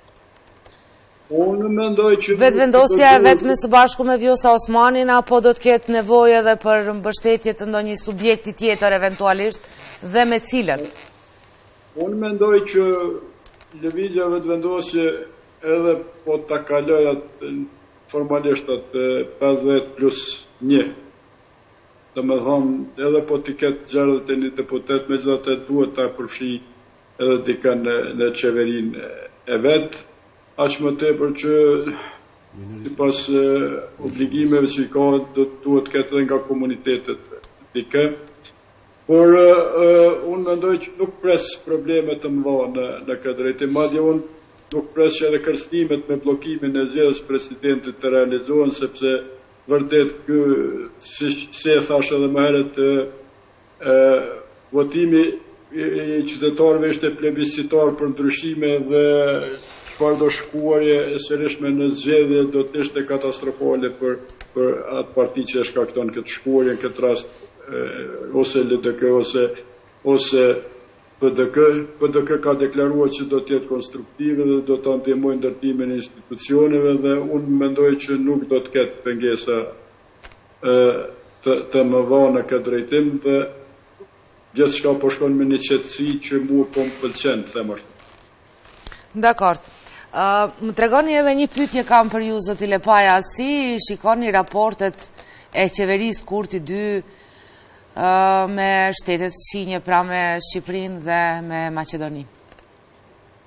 Unë mendoj që vetëvendosja e vetme së bashku me Vjosa Osmanin, apo do të ketë nevojë edhe për mbështetje të ndonjë subjekti tjetër eventualisht dhe me cilën? Unë mendoj që lëvizja vetëvendosje edhe po ta kaloj atë formalisht atë pesëdhjetë plus një. Domethënë, edhe po t'i ketë zgjedhjet e një deputet, megjithatë duhet ta përfshi edhe dikë në, në qeverinë e vet, aq më tepër që sipas obligimeve që ka duhet të ketë edhe nga komunitetet dikë. Por uh, unë mendoj që nuk pres probleme të mëdha në, në këtë drejtim, madje unë nuk pres që edhe kërstimet me blokimin e zgjedhjes presidentit të realizohen, sepse vërtet ky, si, si e thash edhe më herët, votimi i qytetarëve ishte plebiscitar për ndryshime dhe çfarë do shkuarje e sërishme në zgjedhje do të ishte katastrofale për, për atë parti që e shkakton këtë shkuarje, në këtë rast e, ose L D K ose ose P D K. P D K ka deklaruar që do të jetë konstruktive dhe do të ndihmojë ndërtimin e institucioneve, dhe unë mendoj që nuk do të ketë pengesa e, të, të mëdha në këtë drejtim, dhe gjithçka po shkon me një qetësi që mua po më pëlqen, të them ashtu. Dakor. Uh, më tregoni edhe një pyetje kam për ju, zoti Lepaja, si shikoni raportet e qeverisë Kurti dy uh, me shtetet shinje, pra me Shqipërinë dhe me Maqedoni?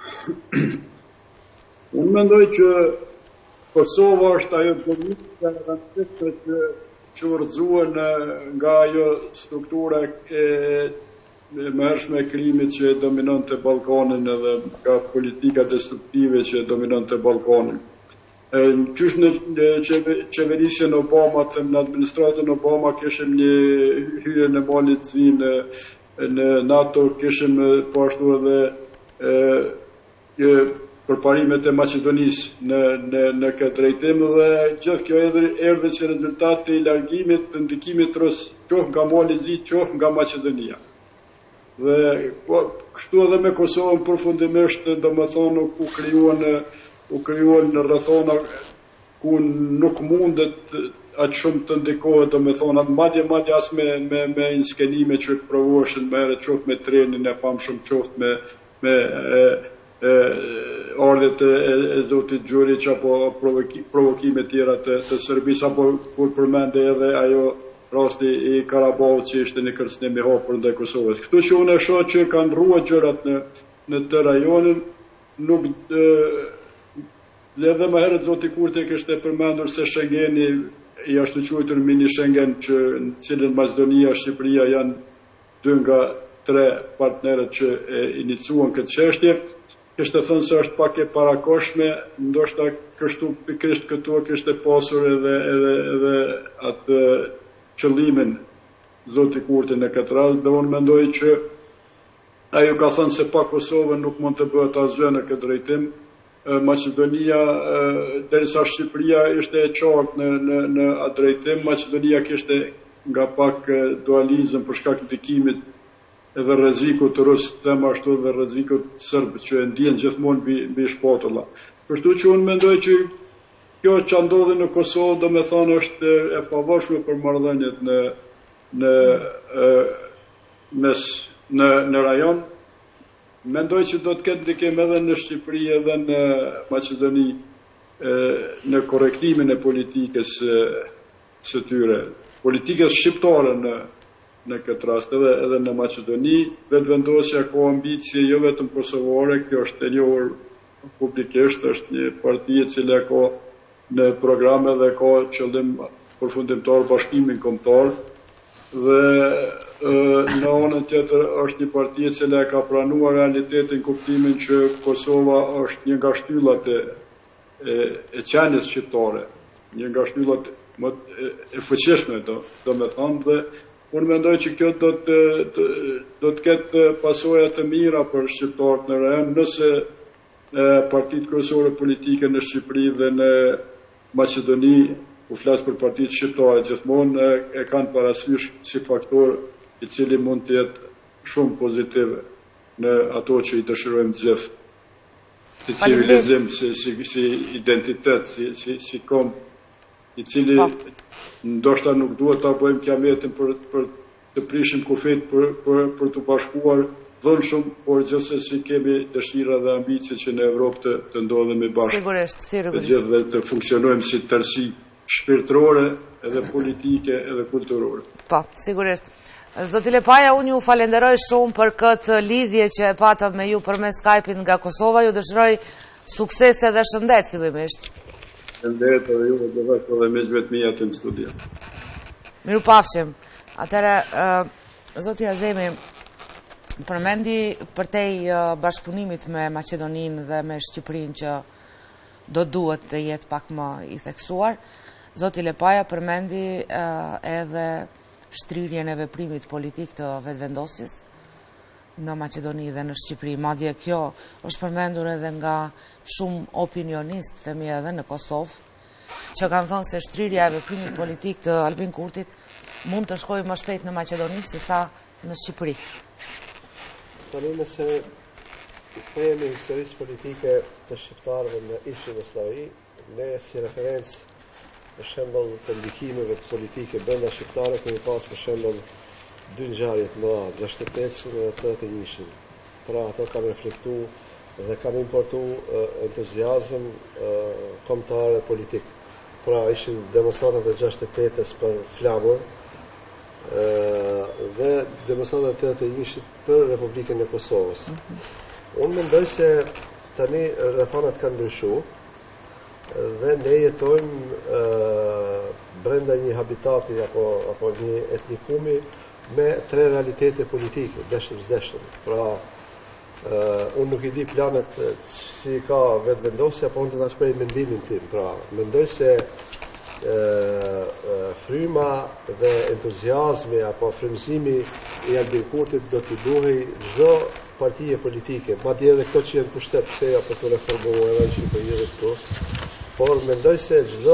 Unë mendoj që Kosova është ajo politika e rëndësishme që që urxuan nga ajo struktura e mëhershme e krimit që dominonte Ballkanin edhe nga politika destruktive që dominonte Ballkanin. Qysh në qeverisjen Obama, në administratën Obama, kishim një hyrje në malit zi në, në NATO, kishim po ashtu edhe përparimet e Maqedonisë në, në, në këtë drejtim dhe gjithë kjo erdhi si rezultat i largimit të ndikimit rus qoftë nga mali zi, qoftë nga Maqedonia. Dhe po, kështu edhe me Kosovën përfundimisht, domethënë u krijuan u krijuan në rrethona ku nuk mundet aq shumë të ndikohet, domethënë madje madje as me me me inskenime që provoheshin më herët, qoftë me trenin e famshëm, qoftë me me e, e, ardhet e, e zotit Gjurić apo provoki, provokime tjera të, të Serbisë, apo kur përmende edhe ajo rasti i Karabahut që ishte një kërcënim i hapur ndaj Kosovës. Kështu që unë e shoh që kanë rruar gjërat në në të rajonin, nuk e, dhe edhe më herët zoti Kurti kishte përmendur se Schengeni i ashtu quajtur mini Schengen, që në cilën Maqedonia, Shqipëria janë dy nga tre partnerët që e iniciuan këtë çështje. Kishte thënë se është pak e parakoshme, ndoshta kështu pikërisht këtu kishte pasur edhe edhe edhe atë qëllimin zoti Kurti në këtë rast, dhe unë mendoj që ajo ka thënë se pa Kosovën nuk mund të bëhet asgjë në këtë drejtim. Maqedonia, derisa Shqipëria ishte e qartë në në në atë drejtim, Maqedonia kishte nga pak dualizëm për shkak të ndikimit edhe rrezikut të rus, them ashtu, dhe rrezikut serb që ndjen gjithmonë mbi mbi shpatulla. Kështu që unë mendoj që kjo që ndodhi në Kosovë, domethënë, është e pavarshme për marrëdhëniet në në mes në në rajon. Mendoj që do të ketë ndikim edhe në Shqipëri edhe në Maqedoni në korrektimin e politikës së tyre, politikës shqiptare në në këtë rast, edhe edhe në Maqedoni. Vetëvendosja ka ambicie jo vetëm kosovare, kjo është e njohur publikisht, është një parti e cila ka në programe dhe ka qëllim përfundimtar bashkimin kombëtar, dhe në anën tjetër është një parti e cila ka pranuar realitetin, kuptimin që Kosova është një nga shtyllat e e, e qenies shqiptare, një nga shtyllat më e, e fuqishme, do, do me thonë, dhe unë mendoj që kjo do të, të, do të ketë pasoja të mira për shqiptarët në rajon, nëse partitë kryesore politike në Shqipëri dhe në Maqedoni, u flas për partitë shqiptare, gjithmonë e, e kanë parasysh si faktor i cili mund të jetë shumë pozitiv në ato që i dëshirojmë të gjithë, si civilizim, si, si, si identitet, si, si, si kom, i cili ndoshta nuk duhet ta bëjmë kiametin për, për të prishim kufit për, për, për të bashkuar dhënë shumë, por gjithsesi kemi dëshira dhe ambicie që në Evropë të, të ndodhemi bashkë. Sigurisht, sigurisht. Të gjithë dhe të funksionojmë si tërësi shpirtërore, edhe politike, edhe kulturore. Po, sigurisht. Zoti Lepaja, unë ju falenderoj shumë për këtë lidhje që e patëm me ju përmes Skype-in nga Kosova. Ju dëshiroj suksese dhe shëndet fillimisht. Shëndet edhe ju dhe vësht edhe me gjvet mija të në studia. Miru pafshim. Atere, uh, Zoti Azemi, përmendi përtej uh, bashkëpunimit me Maqedonin dhe me Shqipërin që do duhet të jetë pak më i theksuar, Zoti Lepaja përmendi uh, edhe shtrirjen e veprimit politik të vetëvendosjes në Maqedoni dhe në Shqipëri. Madje kjo është përmendur edhe nga shumë opinionist, themi edhe në Kosovë, që kanë thënë se shtrirja e veprimit politik të Albin Kurtit mund të shkojë më shpejt në Maqedoni se sa në Shqipëri. Tani nëse i themi historisë politike të shqiptarëve në ish Jugosllavi, ne si referencë për shembull të ndikimeve politike brenda shqiptare kemi pas për shembull dy ngjarje të mëdha, gjashtëdhjetë e tetë dhe tridhjetë e njëjtë. Pra ato kanë reflektuar dhe kanë importuar uh, entuziazëm uh, kombëtar dhe politik. Pra ishin demonstratat e gjashtëdhjetë e tetës për flamur uh, dhe demonstratat e tridhjetë e njëjtë për Republikën e Kosovës. Mm-hmm. Unë mendoj se tani rrethonat kanë ndryshu dhe ne jetojmë uh, brenda një habitati apo, apo një etnikumi me tre realitete politike, deshëm zdeshëm. Pra, uh, unë nuk I di planet si ka vetë vendosja, po unë të nga shprej mendimin tim. Pra, mendoj se uh, uh, fryma dhe entuziazmi apo frymëzimi I Albin Kurtit do t'i duhej çdo partije politike, madje edhe këto që janë pushtet, pse ja për të reformuar edhe në Shqipëri dhe këtu. Por mendoj se çdo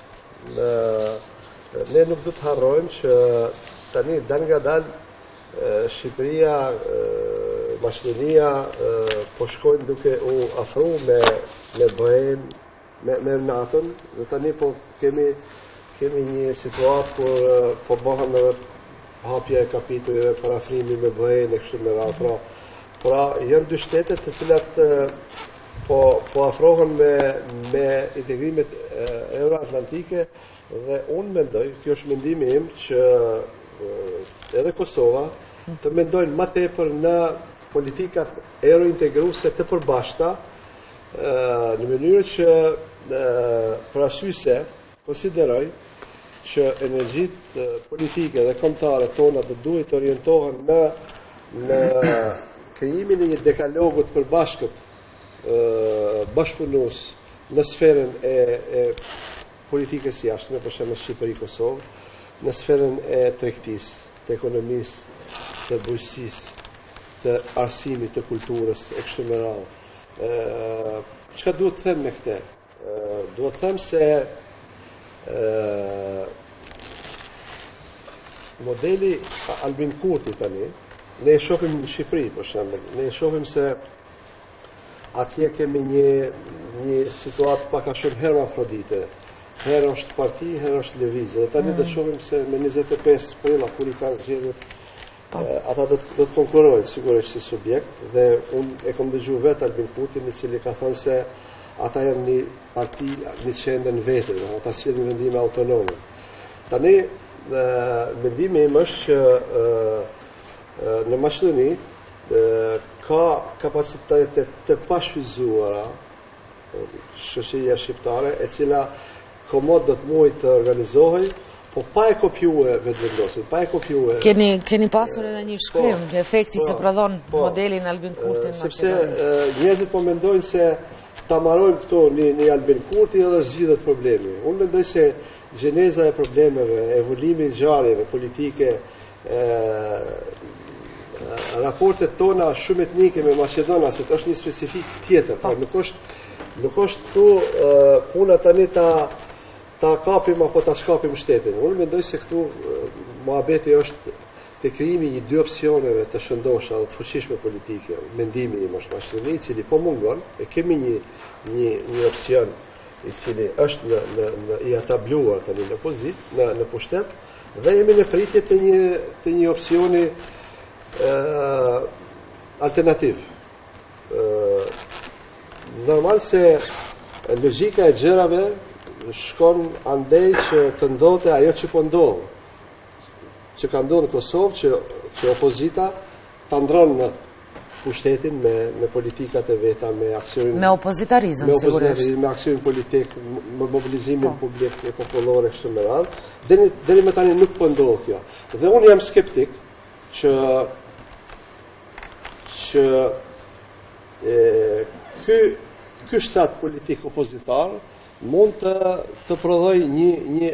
ne nuk do të harrojmë që tani dal nga dal Shqipëria, Maqedonia po shkojnë duke u afru me me B E-n, me, me NATO-n, dhe tani po kemi kemi një situatë kur po bëhen edhe hapja e kapitujve për afrimin me B E-n e kështu me radhë. Pra, pra janë dy shtete të cilat po po afrohen me me integrimet euroatlantike dhe unë mendoj, kjo është mendimi im, që edhe Kosova të mendojnë më tepër në politikat eurointegruese të përbashkëta në mënyrë që parasyse konsideroj që energjitë politike dhe kombëtare tona do duhet të orientohen në në krijimin e një dekalogu të përbashkët bashkëpunues në sferën e, e politikës jashtme, për shembull Shqipëri Kosovë, në sferën e tregtisë, të ekonomisë, të bujqësisë, të arsimit, të kulturës e kështu me radhë. Çka duhet të them me këtë? Duhet të them se e, modeli Albin Kurti tani, ne e shohim në Shqipëri, për shembull, ne e shohim se atje kemi një, një situatë pak a shumë hermafrodite. Herë është parti, herë është lëvizje. Dhe tani mm. do të shohim se me njëzet e pesë prilla kur I kanë zgjedhjet, ata do të konkurrojnë sigurisht si subjekt, dhe unë e kam dëgjuar vetë Albin Kurtin, I cili ka thënë se ata janë një parti, një qendër në vete, dhe ata sjellin vendime autonome. Tani mendimi im është që në Maqedoni ka kapacitete të pashfryzuara shoqëria shqiptare, e cila komod do të mujë të organizohej, po pa e kopjuar vetëvendosjen, pa e kopjuar. Keni keni pasur edhe një shkrim të efektit që prodhon modelin Albin Kurti në Sepse njerëzit po mendojnë se ta marrojmë këto një, një Albin Kurti edhe zgjidhet problemi. Unë mendoj se gjeneza e problemeve, evolimi I ngjarjeve politike, e, raportet tona shumë etnike me Maqedonasit është një specifik tjetër. Pra, nuk është nuk është këtu uh, puna tani ta ta kapim apo ta shkapim shtetin. Unë mendoj se këtu uh, muhabeti është te krijimi I dy opsioneve të shëndosha dhe të fuqishme politike. Mendimi im është Maqedoni, I cili po mungon, e kemi një një një opsion I cili është në në në I atabluar tani në pozitë, në në pushtet, dhe jemi në pritje të një të një opsioni Uh, alternativ. Uh, normal se logjika e gjërave shkon andej që të ndodhe ajo që po ndodh. Që ka ndodhur në Kosovë, që që opozita ta ndron në pushtetin me me politikat e veta, me aksionin me opozitarizëm, me sigurisht, me aksionin politik, me mobilizimin po. publik e popullor kështu me radhë. Deri deri më tani nuk po ndodh kjo. Dhe unë jam skeptik që që e, ky ky shtat politik opozitar mund të të prodhojë një një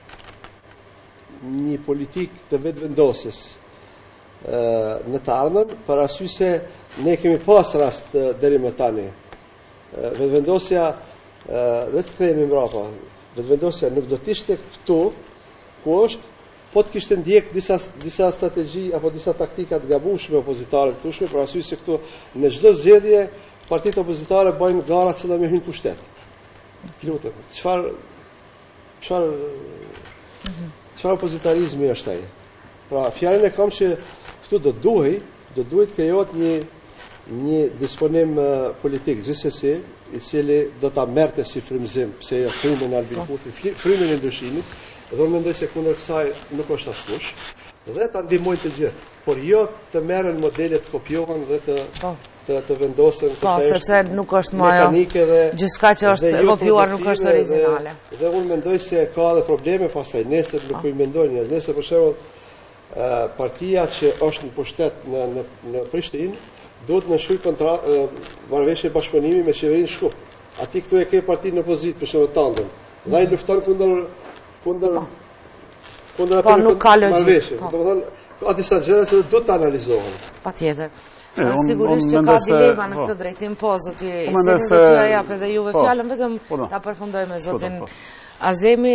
një politik të vetëvendosjes në të ardhmen, për arsye se ne kemi pas rast deri më tani. Vetëvendosja, le të themi mbrapa, vetëvendosja nuk do të ishte këtu ku është, po të kishte ndjek disa disa strategji apo disa taktika të gabueshme opozitare të tushme, për arsye se këtu në çdo zgjedhje partitë opozitare bëjnë gara që do me hyjnë pushtet. Lutem, çfarë çfarë çfarë opozitarizmi është ai? Pra, fjalën e kam që këtu do duhej, do duhet krijohet një një disponim uh, politik gjithsesi, I cili do ta merrte si frymëzim, pse jo frymën e Albin Kurti, frymën e ndryshimit, dhe unë mendoj se kundër kësaj nuk është askush, dhe ta ndihmojnë të gjithë, por jo të merren modele të kopjohen dhe të të, të vendosen po, sepse nuk është më ajo gjithçka që është evokuar nuk është origjinale. Dhe, dhe unë mendoj se ka dhe probleme pastaj, nesër nuk i mendojnë, nesër për shembull partia që është në pushtet në, në, në Prishtinë, duhet në shkruaj kontratë marrëveshje bashkëpunimi me qeverinë Shkup. Ati këtu e ke partinë në opozitë, për shembull Tandem. Dhe ai lufton kundër kundër kundër po, nuk ka logjik. Domethënë, ka disa gjëra që duhet të analizohen. Patjetër. Sigurisht që ka dilema në këtë drejtim, po, zoti Iseni, do t'ju jap edhe juve fjalën, vetëm ta përfundoj me zotin Azemi.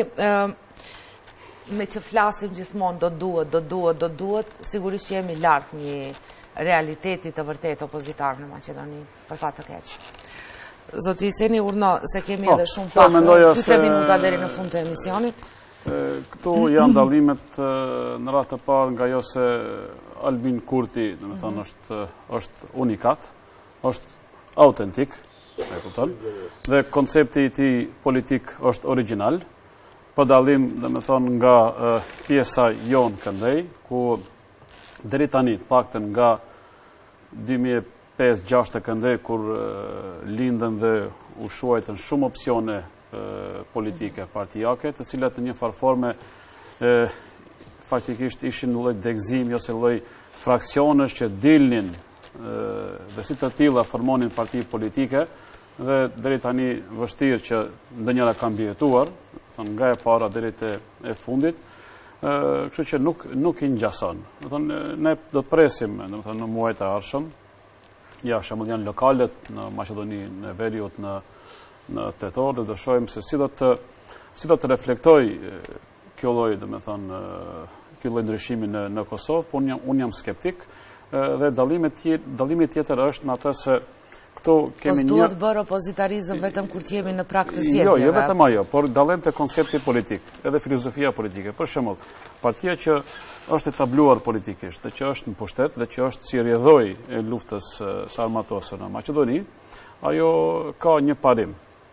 Me që flasim gjithmonë do duhet, do duhet, do duhet, sigurisht që jemi larg një realiteti të vërtet opozitar në Maqedoni, për fat të keq. Zoti Iseni, urno, se kemi edhe shumë pak, dy tre minuta deri në fund të emisionit. Këtu janë dallimet në radhë të parë nga jo se Albin Kurti, do të thonë, është është unikat, është autentik, e kupton, dhe koncepti i tij politik është origjinal, për dallim, do të thonë, nga pjesa jon Këndej, ku deri tani të paktën nga dy mijë e pesë gjashtë të Këndej, kur lindën dhe u shuajtën shumë opsione politike partijake, të cilat në një farforme faktikisht ishin në lloj degëzimi ose lloj fraksionësh që dilnin dhe si të tilla formonin parti politike, dhe deri tani vështirë që ndonjëra ka mbijetuar, nga e para deri te e fundit, kështu që nuk nuk i ngjason. Do thonë ne do të presim, domethënë në muajt e ardhshëm, ja shembull janë lokalet në Maqedoni, në Veriut, në në tetor, dhe do shohim se si do të si do të reflektoj kjo lloj, domethënë ky lloj ndryshimi në në Kosovë, por unë jam, un jam skeptik, dhe dallimi tjetër dallimi tjetër është në atë se këtu kemi një... Po duhet bërë opozitarizëm vetëm kur jemi në prag të zgjedhjeve. Jo, jo vetëm ajo, por dallim te koncepti politik, edhe filozofia politike. Për shembull, partia që është etabluar politikisht, dhe që është në pushtet, dhe që është si rrjedhoi e luftës së armatosur në Maqedoni, ajo ka një parim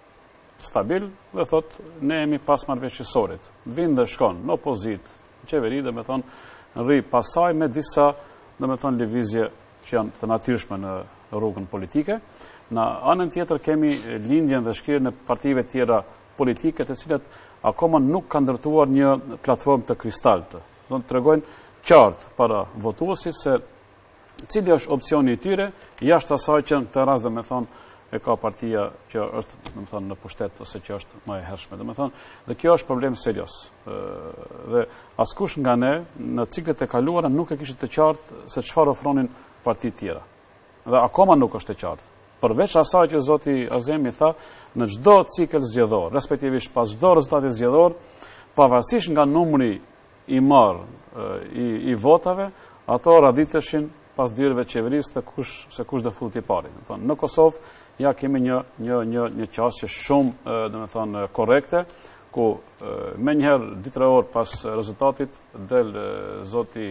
stabil dhe thot ne jemi pas marrëveshësorit. Vin dhe shkon në opozitë, në qeveri, dhe me thonë rri pasaj me disa, dhe me thonë lëvizje që janë të natyrshme në rrugën politike. Në anën tjetër kemi lindjen dhe shkrirjen e partive tjera politike, të cilat akoma nuk kanë ndërtuar një platformë të kristaltë. Do të tregojnë qartë para votuesit se cili është opsioni i tyre, jashtë asaj që në këtë rast, dhe me thonë, e ka partia që është, dhe me thonë, në pushtet ose që është më e hershme. Dhe me thonë, dhe kjo është problem serios. Dhe askush nga ne në ciklet e kaluara nuk e kishte të qartë se çfarë ofronin partit tjera. Dhe akoma nuk është e qartë. Përveç asaj që zoti Azemi tha, në çdo cikël zgjedhor, respektivisht pas çdo rezultati zgjedhor, pavarësisht nga numri i marr i, i votave, ato raditeshin pas dyrëve qeverisë të kush se kush do futi pari. Do të thonë, në Kosovë ja kemi një një një një qasje shumë, do të thonë, korrekte, ku më njëherë dy tre orë pas rezultatit del zoti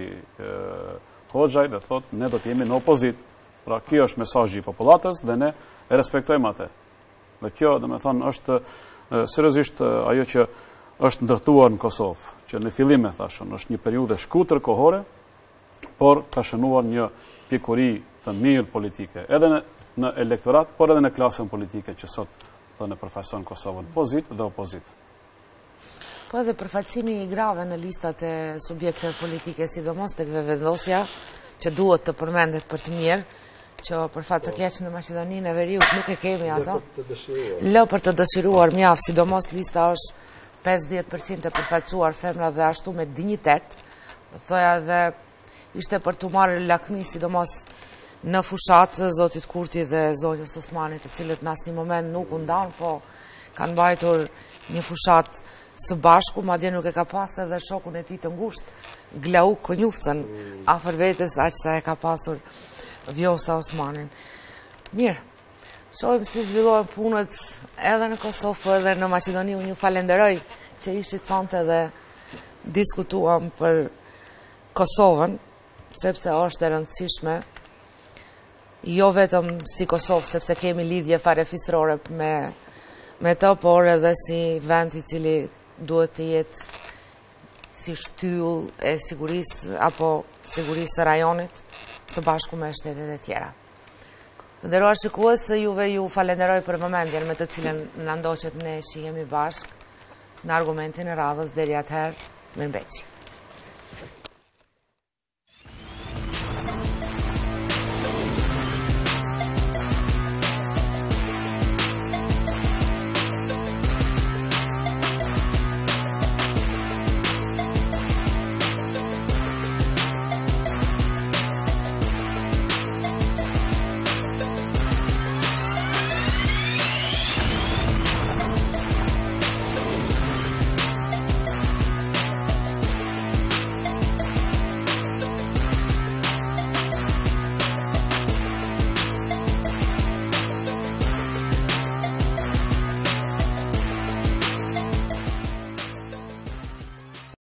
Hoxhaj dhe thotë ne do të jemi në opozitë. Pra kjo është mesazhi i popullatës dhe ne e respektojmë atë. Dhe kjo, do të thonë, është seriozisht ajo që është ndërtuar në Kosovë, që në fillim e thashën, është një periudhë shkurtër kohore, por ka shënuar një pikuri të mirë politike, edhe në, në elektorat, por edhe në klasën politike që sot të në përfaqëson Kosovën, pozitë dhe opozitë. Po edhe përfaqësimi i grave në listat e subjekteve politike, sidomos tek vendosja, që duhet të përmendet për të mirë, që për fat të keq në Maqedoninë e Veriut nuk e kemi ato. Lë për të dëshiruar mjaft, sidomos lista është pesëdhjetë përqind e përfaqësuar femra dhe ashtu me dinjitet. Do thoya dhe ishte për të marrë lakmi, sidomos në fushat zotit Kurti dhe zonjës Osmanit, të cilët në asnjë moment nuk u ndan, po kanë mbajtur një fushat së bashku, madje nuk e ka pas edhe shokun e tij të ngushtë, Glauk Konjufcën, afër vetes aq sa e ka pasur Vjosa Osmanin. Mirë, shohim si zhvillohen punët edhe në Kosovë edhe në Maqedoni. Unë ju falenderoj që ishit sonte dhe diskutuam për Kosovën, sepse është e rëndësishme, jo vetëm si Kosovë, sepse kemi lidhje farefisrore me, me të, por edhe si vend i cili duhet të jetë si shtyll e sigurisë apo sigurisë së rajonit, së bashku me shtetet e tjera. Të nderuar shikues, juve ju falenderoj për vëmendjen me të cilën na ndoqët ne shihemi bashkë në argumentin e radhës. Deri atëherë, mirëmbëjtje.